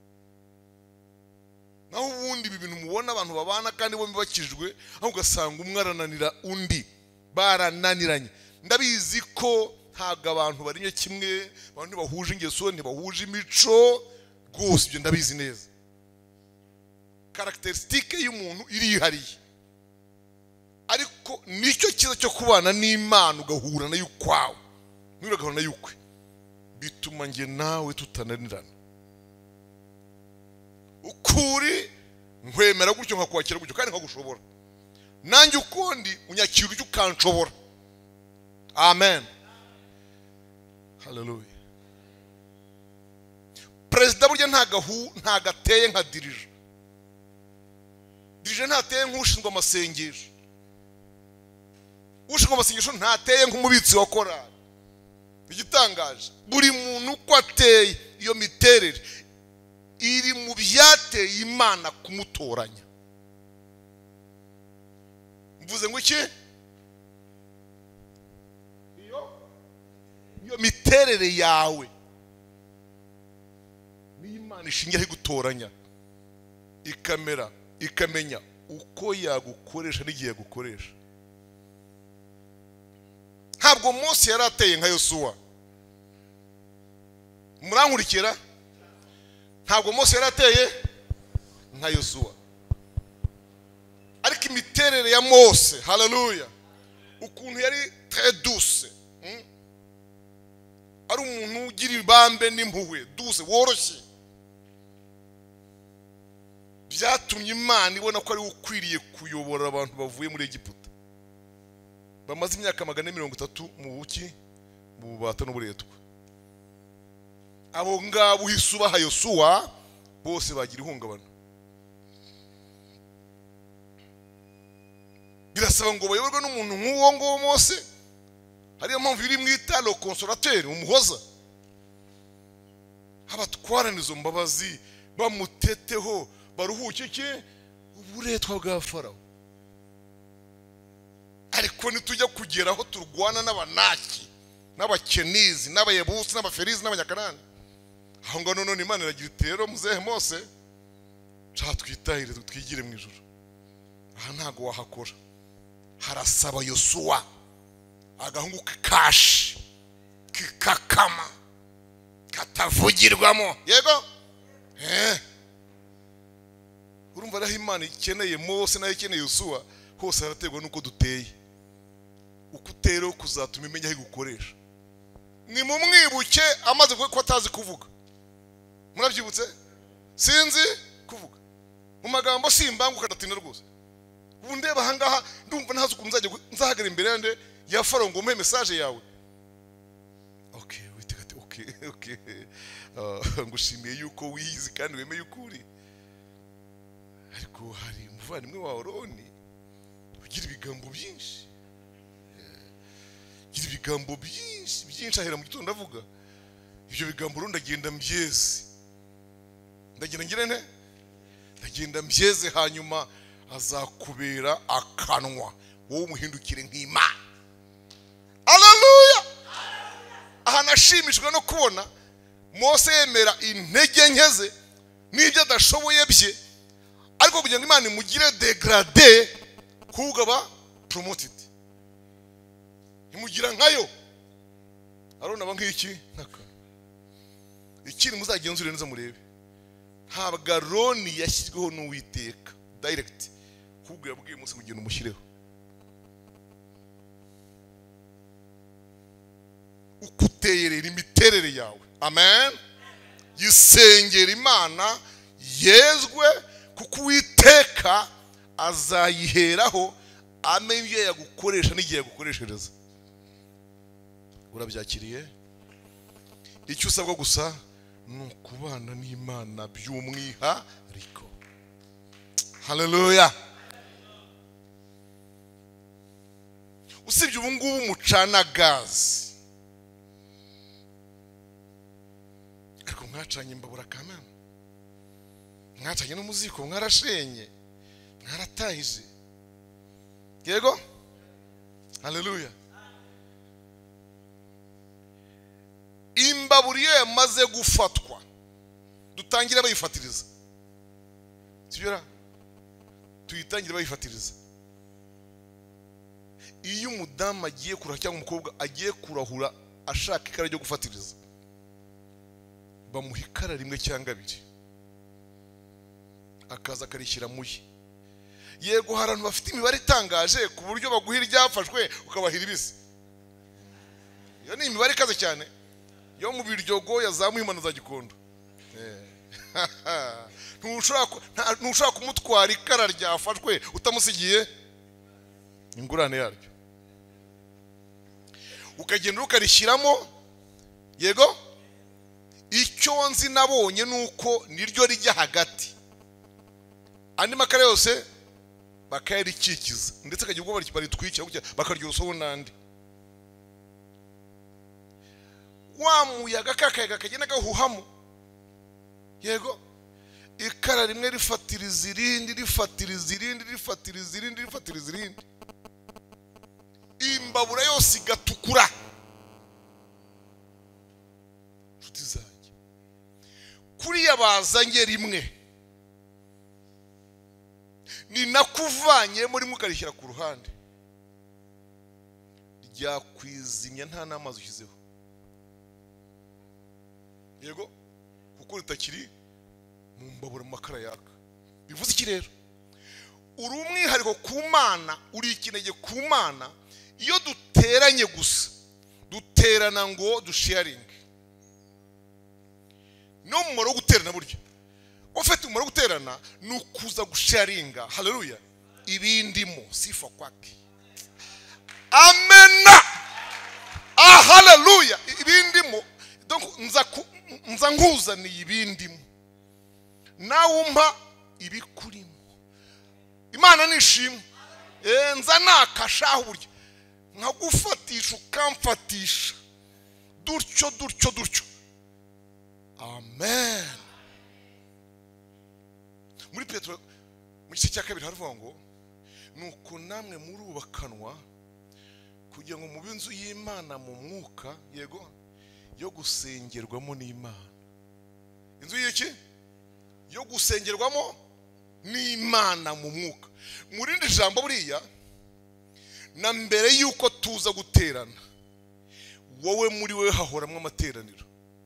Naho ubundi ibi bintu mubona abantu babana kandi bombi bakijwe, aho ugasanga umwe arananira undi, barananiranye. Ndabizi ko ntabwo abantu barinyo kimwe, abantu bahuje ingeso, ntibahuje imico rwose, ibyo ndabizi neza. Karakteristike y'umuntu irihariye, ariko nicyo kiza cyo kubana n'Imana ugahura nayo ukwawe, n'uragahura nayo ukwe, bituma nge nawe tutananirana. Ukuri nkwemera gutyo nkakwakira gutyo kandi nkagushobora, nanjye ukundi unyakira ujye ukanshobora. Amen. Haleluya. Perezida burya ntagahu ntagateye nka dirije. Dirije ntateye nk'ushinzwe amasengesho, ushinzwe amasengesho ntateye nk'umubitsi wa korali. Igitangaje, buri muntu uko ateye, iyo miterere iri mu byateye Imana kumutoranya. Mvuze ngo iki? Iyo iyo miterere yawe ni Imana ishingiye gutoranya, ikamera ikamenya uko yagukoresha n'igihe yagukoresha. Ntabwo Mose yari ateye nka Yosuwa. Murankurikira? Ntabwo Mose yari ateye nka Yosuwa, ariko imiterere ya Mose, haleluya, ukuntu yari très douce, hmm? Ari umuntu ugira ibambe n'impuhwe, douce, woroshye, byatumye Imana ibona ko ari ukwiriye kuyobora abantu bavuye muri Egiputa, bamaze imyaka magana mirongo itatu mu buki, mu bubata n'uburetwa. Abo ngabo uhisubaha Yosuwa bose bagira ihungabana. Birasaba ngo bayoborwe n'umuntu nk'uwo ngo Mose. Hariyo mpamvu iri mwita le consolateur, umuhoza. Abatwarana izo mbabazi, bamuteteho, baruhuke iki uburetwa bwa Farawo. Ariko nitujya kugera aho turwana n'abanaki, n'abakenizi, n'abayebusi, n'abaferizi, n'abanyakanani, aho ngo none Imana iragira iti rero muzehe Mose, cha twitahire twigire mu ijuru. Aha ntago wahakora. Harasaba Yosuwa agahungu kashi kikakama katavugirwamo. Yego eh urumva raho Imana ikeneye Mose nayo ikeneye Yosuwa, hose harategwa nuko duteye. Uko utero kuzatuma imenya aho gukoresha. Ni mu mwibuke amaze ko atazi kuvuga. Murabyibutse? Sinzi kuvuga. Mu magambo simbangu kadatina rwose. Ubu ndeba hangaha ndumva ntazi ukuntu nzajya nzahagara imbere yande ya Faro ngo mpe message yawe. Okay, witegate okay, okay. Uh, ngushimiye yuko wiyizi kandi wemeye ukuri. Ariko hari umuvandimwe wa Aroni ugira ibigambo byinshi. Gira ibigambo byinshi byinshi ahera mu gitondo avuga. Ibyo bigambo rundi agenda mbyeze. Ndagenda ngira ne? Ndagenda mbyeze hanyuma azakubera akanwa wowe umuhindukire nk'Imana. Haleluya! Aha nashimishwe no kubona Mose yemera intege nkeze n'ibyo adashoboye bye, ariko kugira ngo Imana imugire degradé kugaba promoted. Imugira nkayo. Arona aba nk'iki nkaka. Ikindi muzagenzure neza murebe. Ntabwo Aroni yashyizweho n'Uwiteka direct. Kubwo yabwiye Mose kugenda umushyireho. Ukuteyerera imiterere yawe. Amen. Yisengera Imana yezwe kuko Uwiteka azayiheraho amenye ibyo yagukoresha n'igihe yagukoreshereza. Urabyakiriye? Icyo usabwa gusa ni ukubana n'Imana by'umwihariko. Haleluya! Usibye ubu ngubu mucana gazi, ariko mwacanye imbabura kamena, mwacanye n'umuziko, mwarashenye, mwaratahije. Yego? Haleluya! Imbabura iyo yamaze gufatwa dutangira bayifatiriza. Sibyo? Tuyitangira bayifatiriza. Iyo umudamu agiye kurahura cyangwa umukobwa agiye kurahura ashaka ikara ryo gufatiriza, bamuha ikara rimwe cyangwa abiri akaza akarishyira muye. Yego hari abantu bafite imibare itangaje ku buryo baguhira iryafashwe ukabahira ibisi. Iyo ni imibare ikaze cyane. Yo mu biryogo yazamuye imana za Gikondo. Eh. Ntushaka kumutwara ikara ryafashwe utamusigiye ingurane yaryo. Ukagenda ukarishyiramo. Yego? Icyo nzi nabonye nuko niryo rijya hagati. Andi makara yose bakayarikikiza. Ndetse akagira ubwo baritwikira bakaryosoho nandi. Wamuyaga kakayaga kagenda gahuhamo. Yego? Ikara rimwe rifatiriza irindi, rifatiriza irindi, rifatiriza irindi, rifatiriza irindi. Imbabura yose igatukura. Nshuti zanjye, kuriya bazanye rimwe ni nakuvanye muri mukarishyira ku ruhande, ryakwizimya nta n'amazi ushyizeho. Yego? Kuko ritakiri mu mbabura mu makara yaka. Bivuze iki rero? Uri umwihariko ku Mana, uri ikinege ku Mana. Iyo duteranye gusa duterana ngo dusharing. No mumaro guterana buryo. Ufite umumaro guterana nukuza gusharinga. Haleluya! Ibindimo sifa kwake. Amen. Ah, haleluya! Ibindimo. Donc nza nza nkuzaniye ibindimo. Nawe umpa ibikurimo. Imana nishimwe. Eh nza nakashaho buryo. Nkagufatisha ukamfatisha. Durcyo durcyo durcyo. Amen. Muri Petro mu gice cya kabiri haravuga ngo nuko namwe murubakanwa kugira ngo mube inzu y'Imana mu mwuka. Yego? Yo gusengerwamo n'Imana. Inzu y'iki? Yo gusengerwamo n'Imana mu mwuka. Murindi jambo buriya na mbere yuko tuza guterana wowe muri we hahoramwe amateraniro.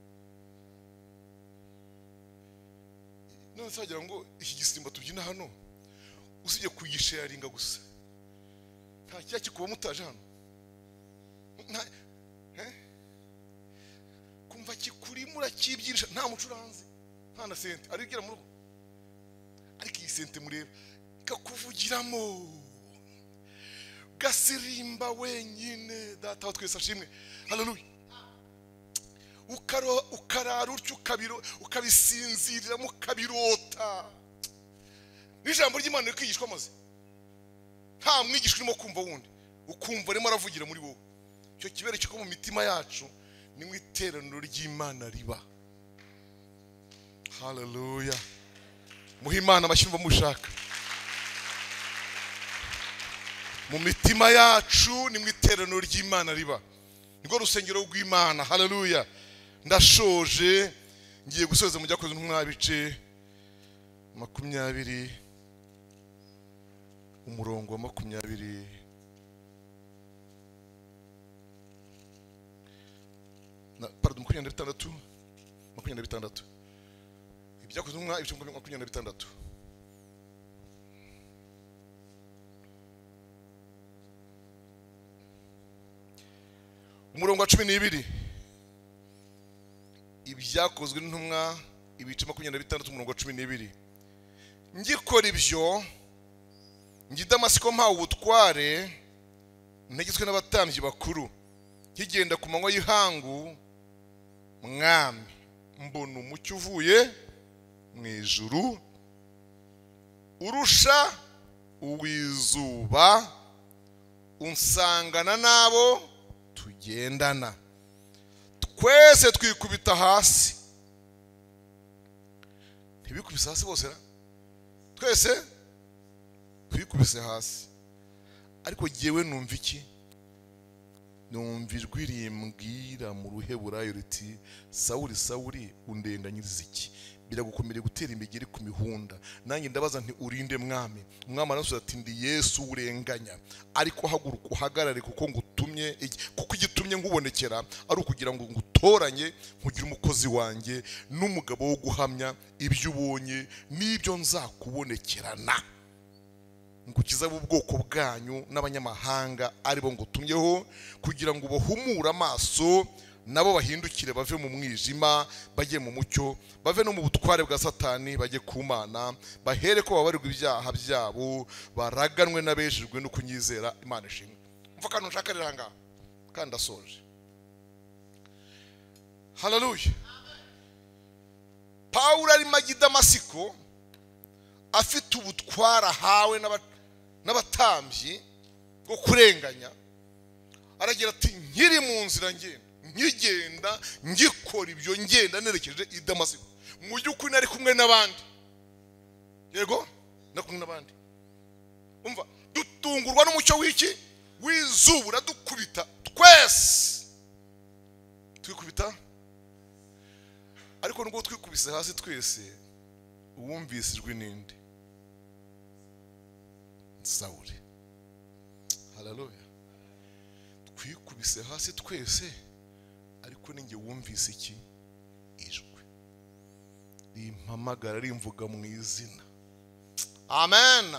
None sagira ngo iki gisimba tubyina hano usibye kugisharinga gusa nta cya kikuba mutaje hano nta eh kumva kikuri murakibyirisha nta mucuranzi nta na sente arigira mu rugo ariko iyi sente mureba ikakuvugiramo gasirimba wenyine data wa twese ashimwe. Haleluya. ukaro ukarara urcyo ukabiro ukabisinzirira mu kabirota. N'ijambo ry'Imana rikigishwa maze nta mwigisha urimo kumva wundi ukumva arimo aravugira muri wowe. Cyo kibere cyo mu mitima yacu ni mu iteraniro ry'Imana riba. Haleluya. Muhimana amashimva mushaka. Mu mitima yacu ni mu iteraniro ry'Imana riba. Niko rusengero rw'Imana. Haleluya. Ndashoje ngiye gusoza mu byakozwe n'umwabice makumyabiri umurongo wa makumyabiri na pardon makumyabiri na bitandatu makumyabiri na bitandatu ibyakozwe n'umwabice makumyabiri na bitandatu umurongo wa cumi n'ibiri. Ibyakozwe n'intumwa ibice makumyabiri na bitandatu umurongo wa cumi n'ibiri. Ngikora ibyo ngi Damasiko mpawe ubutware ntegetswe n'abatambyi bakuru kigenda ku manywa y'ihangu mwami mbona umucyo uvuye mu ijuru urusha uwizuba unsangana nabo tugendana twese twikubita hasi. Ntibikubise hasi bose ra twese twikubise hasi ariko jewe numva iki numva ijwi rimbwira mu ruheburayo riti Sawuli Sawuli undenganyiriza iki biragukomereye gutera imigeri ku mihunda nanjye ndabaza nti urinde mwami. Umwami arasubiza ati ndi Yesu urenganya ariko haguruka uhagarare kuko ngutumye kuko igitumye ngubonekera ari ukugira ngo ngutoranye nkugira umukozi wanjye n'umugabo wo guhamya ibyo ubonye n'ibyo nzakubonekerana ngukiza ubwoko bwanyu n'abanyamahanga aribo ngutumyeho kugira ngo bahumure amaso nabo bahindukire bave mu mwijima bajye mu mucyo bave no mu butware bwa Satani bajye ku Mana bahere ko babarirwa ibyaha byabo baraganwe n'abejejwe no kunyizera Imana ishimwe. Mva kantu nshaka riranga kandi asoje. Haleluya. Paulo ari magi Damasiko afite ubutwara hawe n'abatambyi bwo kurenganya aragira ati nkiri mu nzira ngenda nkigenda ngikora ibyo ngenda nerekeje i Damasiko mu by'ukuri nari kumwe n'abandi. Yego na kumwe n'abandi. Umva dutungurwa n'umucyo w'iki w'izubura dukubita twese twikubita ariko nubwo twikubise hasi twese uwumvise ijwi ninde Sawuli. Haleluya. Twikubise hasi twese ariko ninjye wumvise iki ijwi rimpamagara rimvuga mu izina. Amen.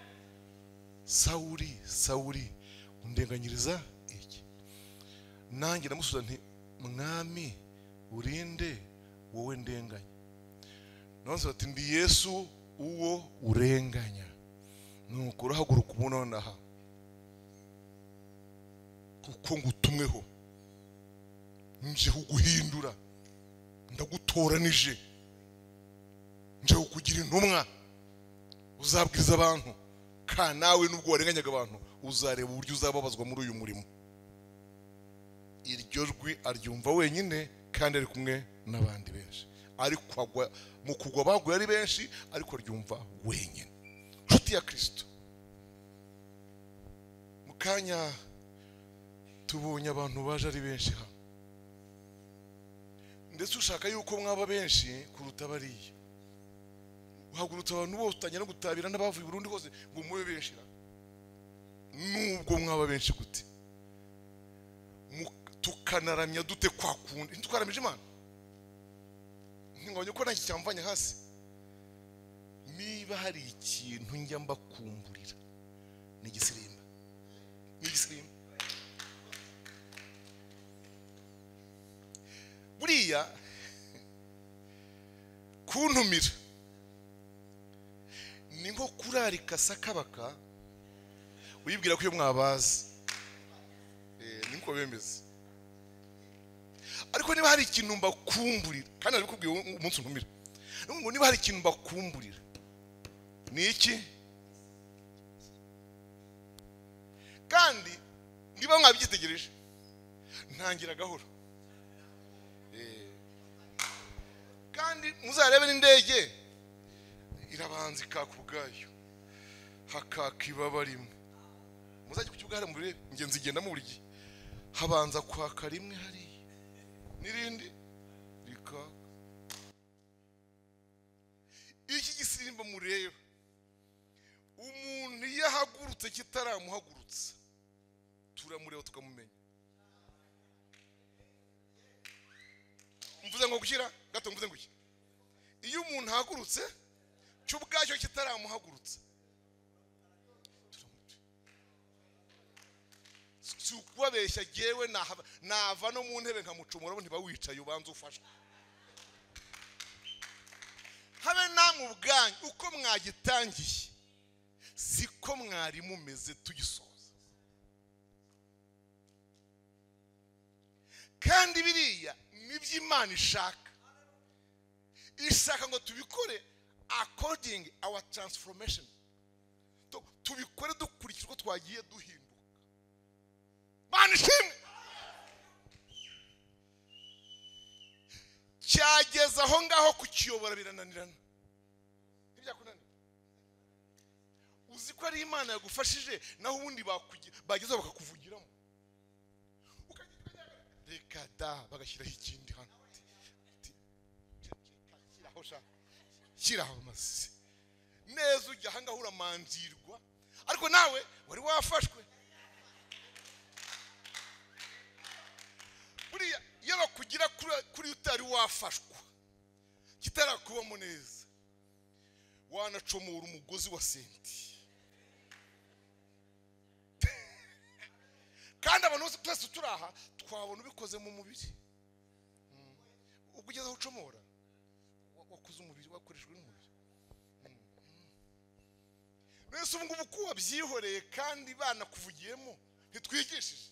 Sawuli Sawuli undenganyiriza iki nanjye namusubiza nti mwami urinde wowe ndenganya. Nonse ati ndi Yesu uwo urenganya nuko urahaguruka ubunonaha kuko ngutumweho nje kuguhindura ndagutoranije nje kukugira intumwa uzabwiriza abantu kandi nawe nubwo warenganyaga abantu uzareba uburyo uzababazwa muri uyu murimo. Iryo jwi aryumva wenyine kandi ari kumwe n'abandi benshi ariko agwa mu kugwa bagwa ari benshi ariko aryumva wenyine. Nshuti ya Kristo mukanya tubonye abantu baje ari benshi ha ndetse ushaka yuko mwaba benshi kuruta bariya uhagurutse abantu bose utanya no gutabira n'abavuye Burundi hose ngo mube benshi nubwo mwaba benshi gute tukanaramya dute kwa kundi ntitwaramije Imana ntingabonye ko nta cyamvanye hasi niba hari ikintu njya mbakumburira ni igisirimba ni igisirimba buriya kuntumira ni nko kurarika sakabaka wibwira ko iyo mwabazi eh niko bemeze ariko niba hari ikintu mbakumburira kandi nabikubwiye umunsi ntumira ngo niba hari ikintu mbakumburira ni iki kandi niba mwabyitegereje ntangira gahoro eh kandi muzarebe n'indege irabanza ikakubwayo hakakibaba rimwe muzajye ku kibuga hari muri ingenzi igenda mu burigi habanza kwaka rimwe hari nirindi rika iki gisirimba mureba umuntu yahagurutse kitaramuhagurutse turamureba tukamumenya mvuze ngo gukira gato mvuze ngo iki iyo umuntu hagurutse cyo bwacyo kitaramuhagurutse si ukubabeshya jewe nava no mu ntebe nkamucumura bo ntibawicaye ubanza ufashwe habe namwe ubwanyu uko mwagitangiye siko mwari mumeze tugisoza kandi biriya nibyo Imana ishaka ishaka ngo tubikore according our transformation tubikore dukurikira uko twagiye duhinduka Mana ishimwe cyageza aho ngaho kukiyobora birananirana ntibyakunanira uzi ko ari Imana yagufashije naho ubundi bagezeho bakakuvugiramo reka da bagashyiraho ikindi hano shyiraho sha shyiraho maze neza ujya aha ngaho uramanzirwa ariko nawe wari wafashwe buriya iyo bakugira kuri utari wafashwa kitarakubamo neza wanacomora umugozi wa senti kandi abantu twese turaha twabona ubikoze mu mubiri ubwo ugeze aho ucomora wakoze umubiri wakoreshwe n'umubiri nese ubu ngubu ko wabyihoreye kandi banakuvugiyemo ntitwigishije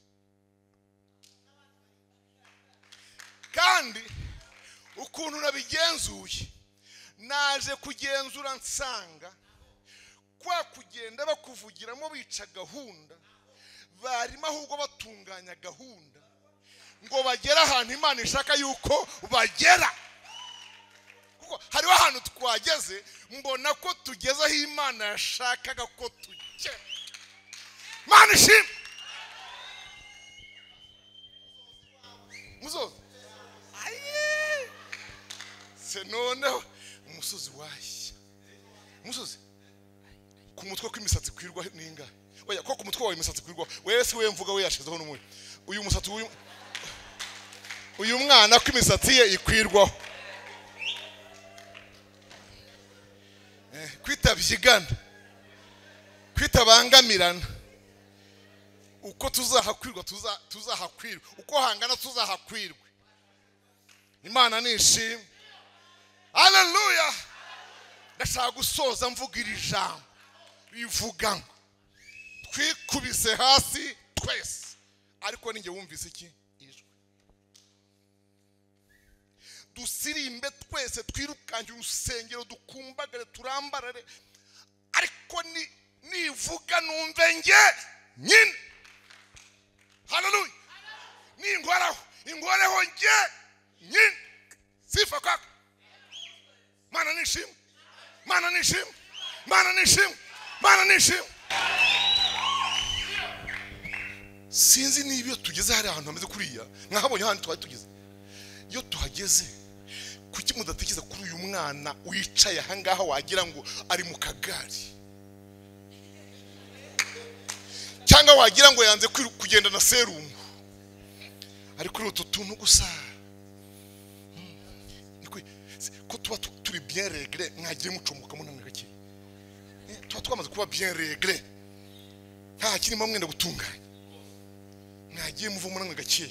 kandi ukuntu nabigenzuye naje kugenzura nsanga kwa kugenda bakuvugiramo bica gahunda barimo ahubwo batunganya gahunda ngo bagera ahantu Imana ishaka yuko bagera kuko hariho ahantu twageze mbona ko tugeze aho Imana yashakaga ko tugera Mana ishimwe muzoza aye se noneho umusozi washya umusozi ku mutwe kw'imisatsi kwirwa ninga oya ko ku mutwe wawe imisatsi kwirwa wese we mvuga we yashizeho n'umuri uyu musatsi uyu uyu mwana kw'imisatsi ye ikwirwaho eh kwitabyigana kwitabangamirana uko tuzahakwirwa tuza tuzahakwirwa uko hangana tuzahakwirwa Imana nishimwe haleluya ndashaka gusoza mvuga iri jambo bivuga twikubise hasi twese ariko ninge wumvise iki ijwi dusirimbe twese twirukanje urusengero dukumbagare turambarare ariko ni nivuga numve nge nyine haleluya ningoraho ingoreho nge nyine sifa kwako Mana nishimwe Mana nishimwe Mana nishimwe Mana nishimwe sinzi niba tugeze hari ahantu hameze kuriya mwahabonye hano twari tugeze iyo tuhageze kuki mudatekereza kuri uyu mwana wicaye aha ngaha wagira ngo ari mu kagari cyangwa wagira ngo yanze kugenda na serumu ariko rero tutuntu gusa ko tuba turi bien réglé mwagiye mucumuka munamwe gake tuba twamaze kuba bien réglé nta kirimo mwenda gutunganya mwagiye muvu munamwe gake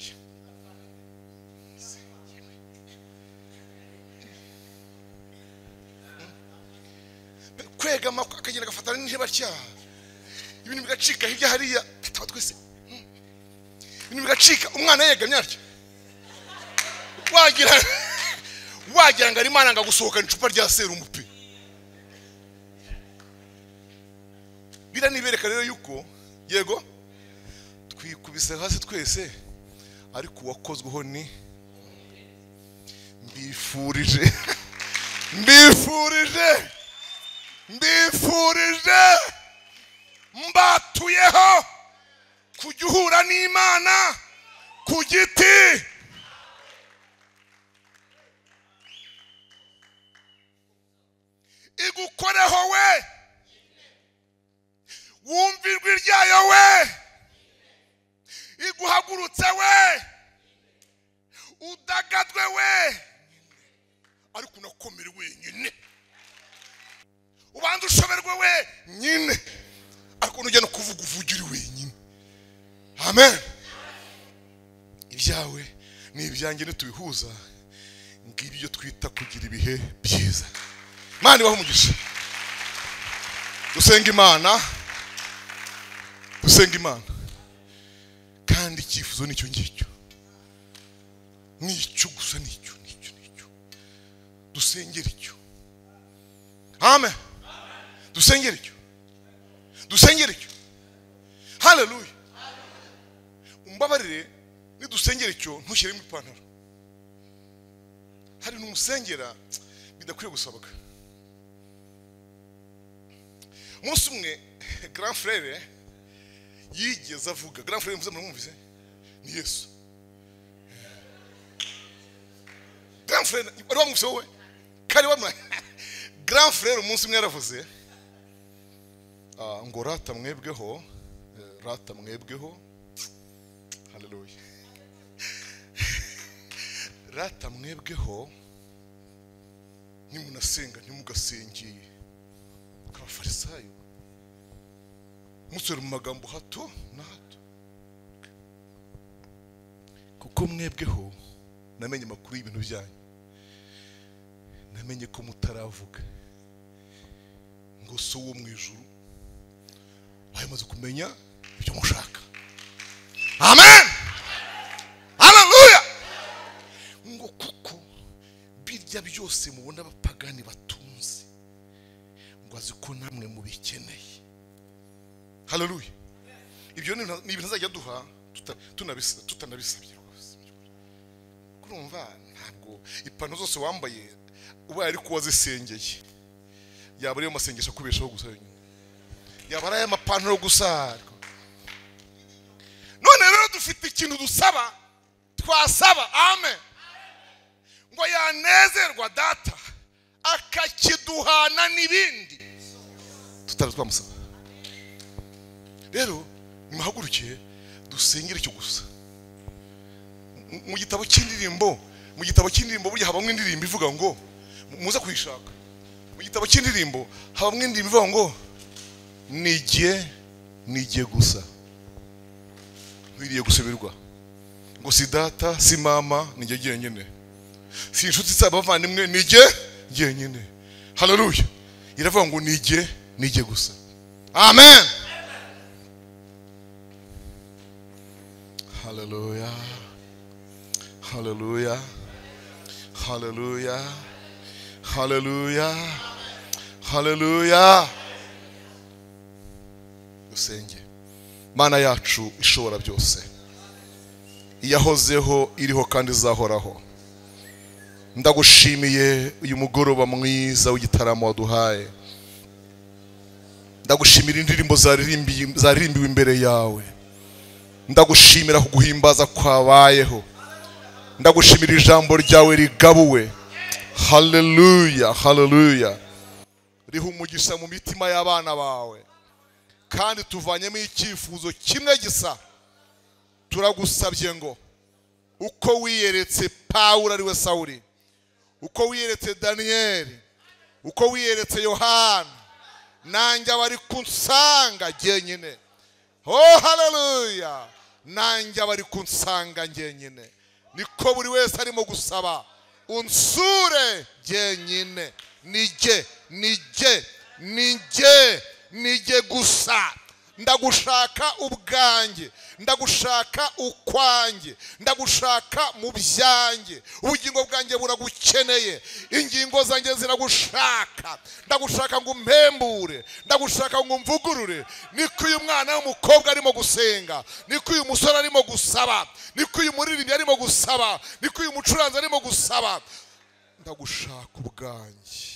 kwega akagenda gafatana n'intebe cya ibintu bigacika hirya hariya tuba twese ibintu bigacika umwana yegamye atyo wagira wagira ngo Imana ngagusohoka icupa rya serumu pe bira nibereka rero yuko yego twikubise hasi twese ariko wakozweho ni mbifurije mbifurije mbifurije mbatuyeho kujya uhura n'Imana ku giti igukoreho we wumva ijwi ryayo we iguhagurutse we udagadwe we ariko unakomere wenyine ubanza ushoberwe we nyine ariko nujya no kuvuga uvugira wenyine. Amen. Ibyawe ni ibyanjye nitubihuza ngibyo twita kugira ibihe byiza. Imana ibaho umugisha. Dusenga Imana dusenga Imana kandi icyifuzo nicyo ngicyo nicyo gusa nicyo nicyo nicyo dusengera icyo. Amen. Dusengera icyo dusengera icyo. Hallelujah. Umbabarire ni dusengera icyo ntushyiremo ipantaro. Hari n'umusengera bidakwiye gusabaga. Umunsi umwe grand frère yigeze avuga, grand frère muze mwumvise ni Yesu. Grand frère wari wamwumvise wowe kari wamwe grand frère umunsi umwe yaravuze ah ngo rata mwebweho rata mwebweho. Hallelujah. Rata mwebweho nimunasenga ntimugasengeye abafarisayo musore mu magambo hato na hato kuko mwebweho namenye makuru y'ibintu byanyu, namenye ko mutaravuga ngo so wo mu ijuru wamaze kumenya ibyo mushaka. Amen. Hallelujah. Ngo kuko birya byose mubona abapagani batunze ngo aziko namwe mubikeneye. Hallelujah. Ibyo ni ibintu azajya duha tunabisa tutanabisabye rwose. Kurumva ntabwo ipano zose wambaye uba ari kuwa zisengeye yaba ari amasengesho kubeshaho gusa nyine yaba ari amapantaro gusa. None rero dufite ikintu dusaba twasaba. Amen. Ngo yanezerwa data akakiduhana n'ibindi tutari twamusaba. Rero nimuhagurukiye dusengere cyo gusa. Mu gitabo cy'indirimbo mu gitabo cy'indirimbo burya habamwe indirimbo ivuga ngo muza kwishaka. Mu gitabo cy'indirimbo habamwe indirimbo ivuga ngo nijye nijye gusa. Nkwiriye gusubirwa ngo si data si mama nijye jyenyine, si inshuti z'abavandimwe nijye jyenyine. Hallelujah. Iravuga ngo nijye nijye gusa. Amen. Hallelujah. Hallelujah. Hallelujah. Hallelujah. Hallelujah. Dusenge. Mana yacu ishobora byose, iyahozeho iriho kandi izahoraho, ndagushimiye uyu mugoroba mwiza w'igitaramo waduhaye. Ndagushimira indirimbo zaririmbiwe imbere yawe. Ndagushimira kuguhimbaza kwabayeho. Ndagushimira ijambo ryawe rigabuwe. Hallelujah. Hallelujah. Riha umugisha mu mitima y'abana bawe kandi tuvanyemo icyifuzo kimwe gisa. Turagusabye ngo uko wiyeretse Pawulo ari we Sawuli, uko wiyeretse Daniyeli, uko wiyeretse Yohana, nanjye abari kunsanga jyenyine. Oh haleluya! Nanjye abari kunsanga jyenyine. Niko buri wese arimo gusaba, unsure jyenyine. Nije, nije, nije, nije gusa. Ndagushaka ubwanjye, ndagushaka ukwanjye, ndagushaka mu byanjye. Ubugingo bwanjye buragukeneye, ingingo zanjye ziragushaka. Ndagushaka ngo umpembure, ndagushaka ngo umvugurure. Niko uyu mwana w'umukobwa arimo gusenga, niko uyu musore arimo gusaba, niko uyu muririmbyi arimo gusaba, niko uyu mucuranzi arimo gusaba. Ndagushaka ubwanjye,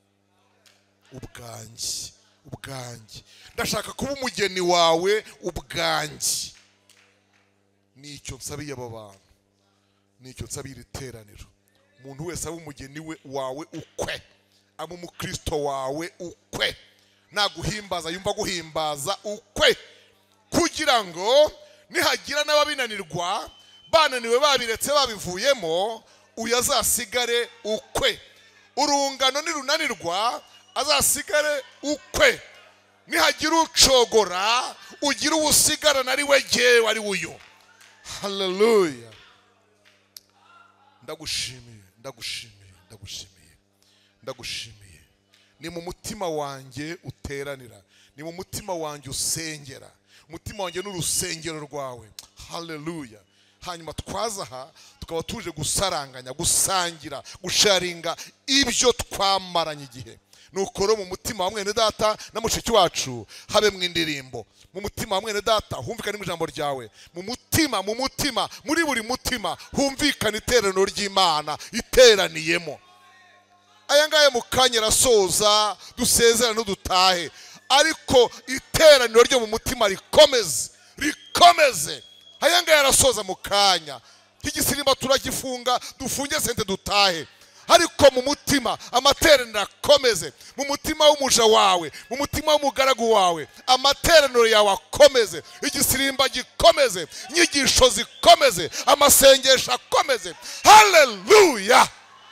ubwanjye, ubwanjye. Ndashaka kuba umugeni wawe ubwanjye. Nicyo nsabiye aba bantu, nicyo nsabiye iteraniro. Umuntu wese aba umugeni we wawe ukwe, aba umukristo wawe ukwe, naguhimbaza yumva guhimbaza ukwe, kugira ngo nihagira n'ababinanirwa bananiwe babiretse babivuyemo, uyazasigare ukwe. Urungano nirunanirwa azasigare ukwe. Nihagira ucogora ugira ubusigara nari we jyewe ari uyu. Haleluya! Ndagushimiye, ndagushimiye, ndagushimiye, ndagushimiye. Ni mu mutima wanjye uteranira, ni mu mutima wanjye usengera. Umutima wanjye n'urusengero rwawe. Haleluya! Hanyuma twazaha tukaba tuje gusaranganya, gusangira, gusharinga ibyo twamaranye igihe. Nukoro mu mutima wa mwene data na mushiki wacu habe mu indirimbo, mu mutima wa mwene data humvikana ijambo ryawe, mu mutima, mu mutima, muri buri mutima humvikana iteraniro ry'Imana iteraniyemo. Aya ngaya mu kanya rasoza dusezerana n'udutahe, ariko iteraniro ryo mu mutima rikomeze, rikomeze. Aya ngaya rasoza mu kanya, kigisirimba turagifunga, dufunge sente dutahe. Ariko mu mutima amateraniro akomeze, mu mutima w'umuja wawe, mu mutima w'umugaragu wawe amateraniro yawe akomeze, igisirimba gikomeze, inyigisho zikomeze, amasengesho akomeze. Haleluya!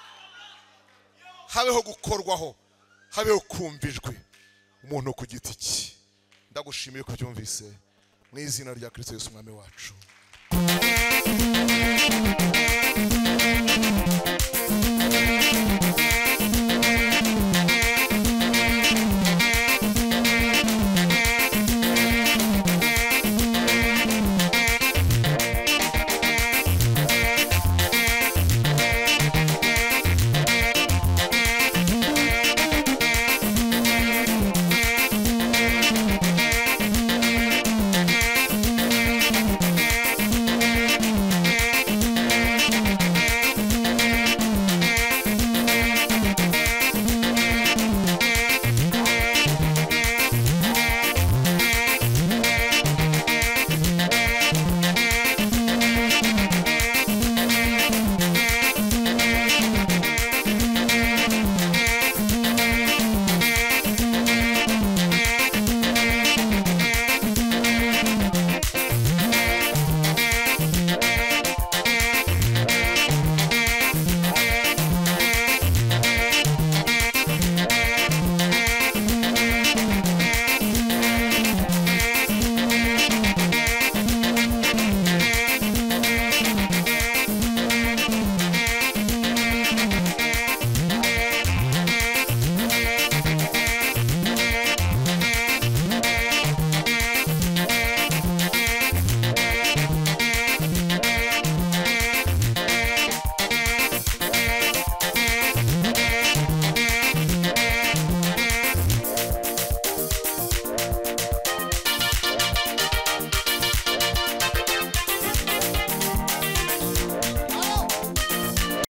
Habeho gukorwaho, habeho kumvijwe umuntu ku giti cye. Ndagushimiye ko byumvise mu izina rya Kristo Yesu umwami wacu.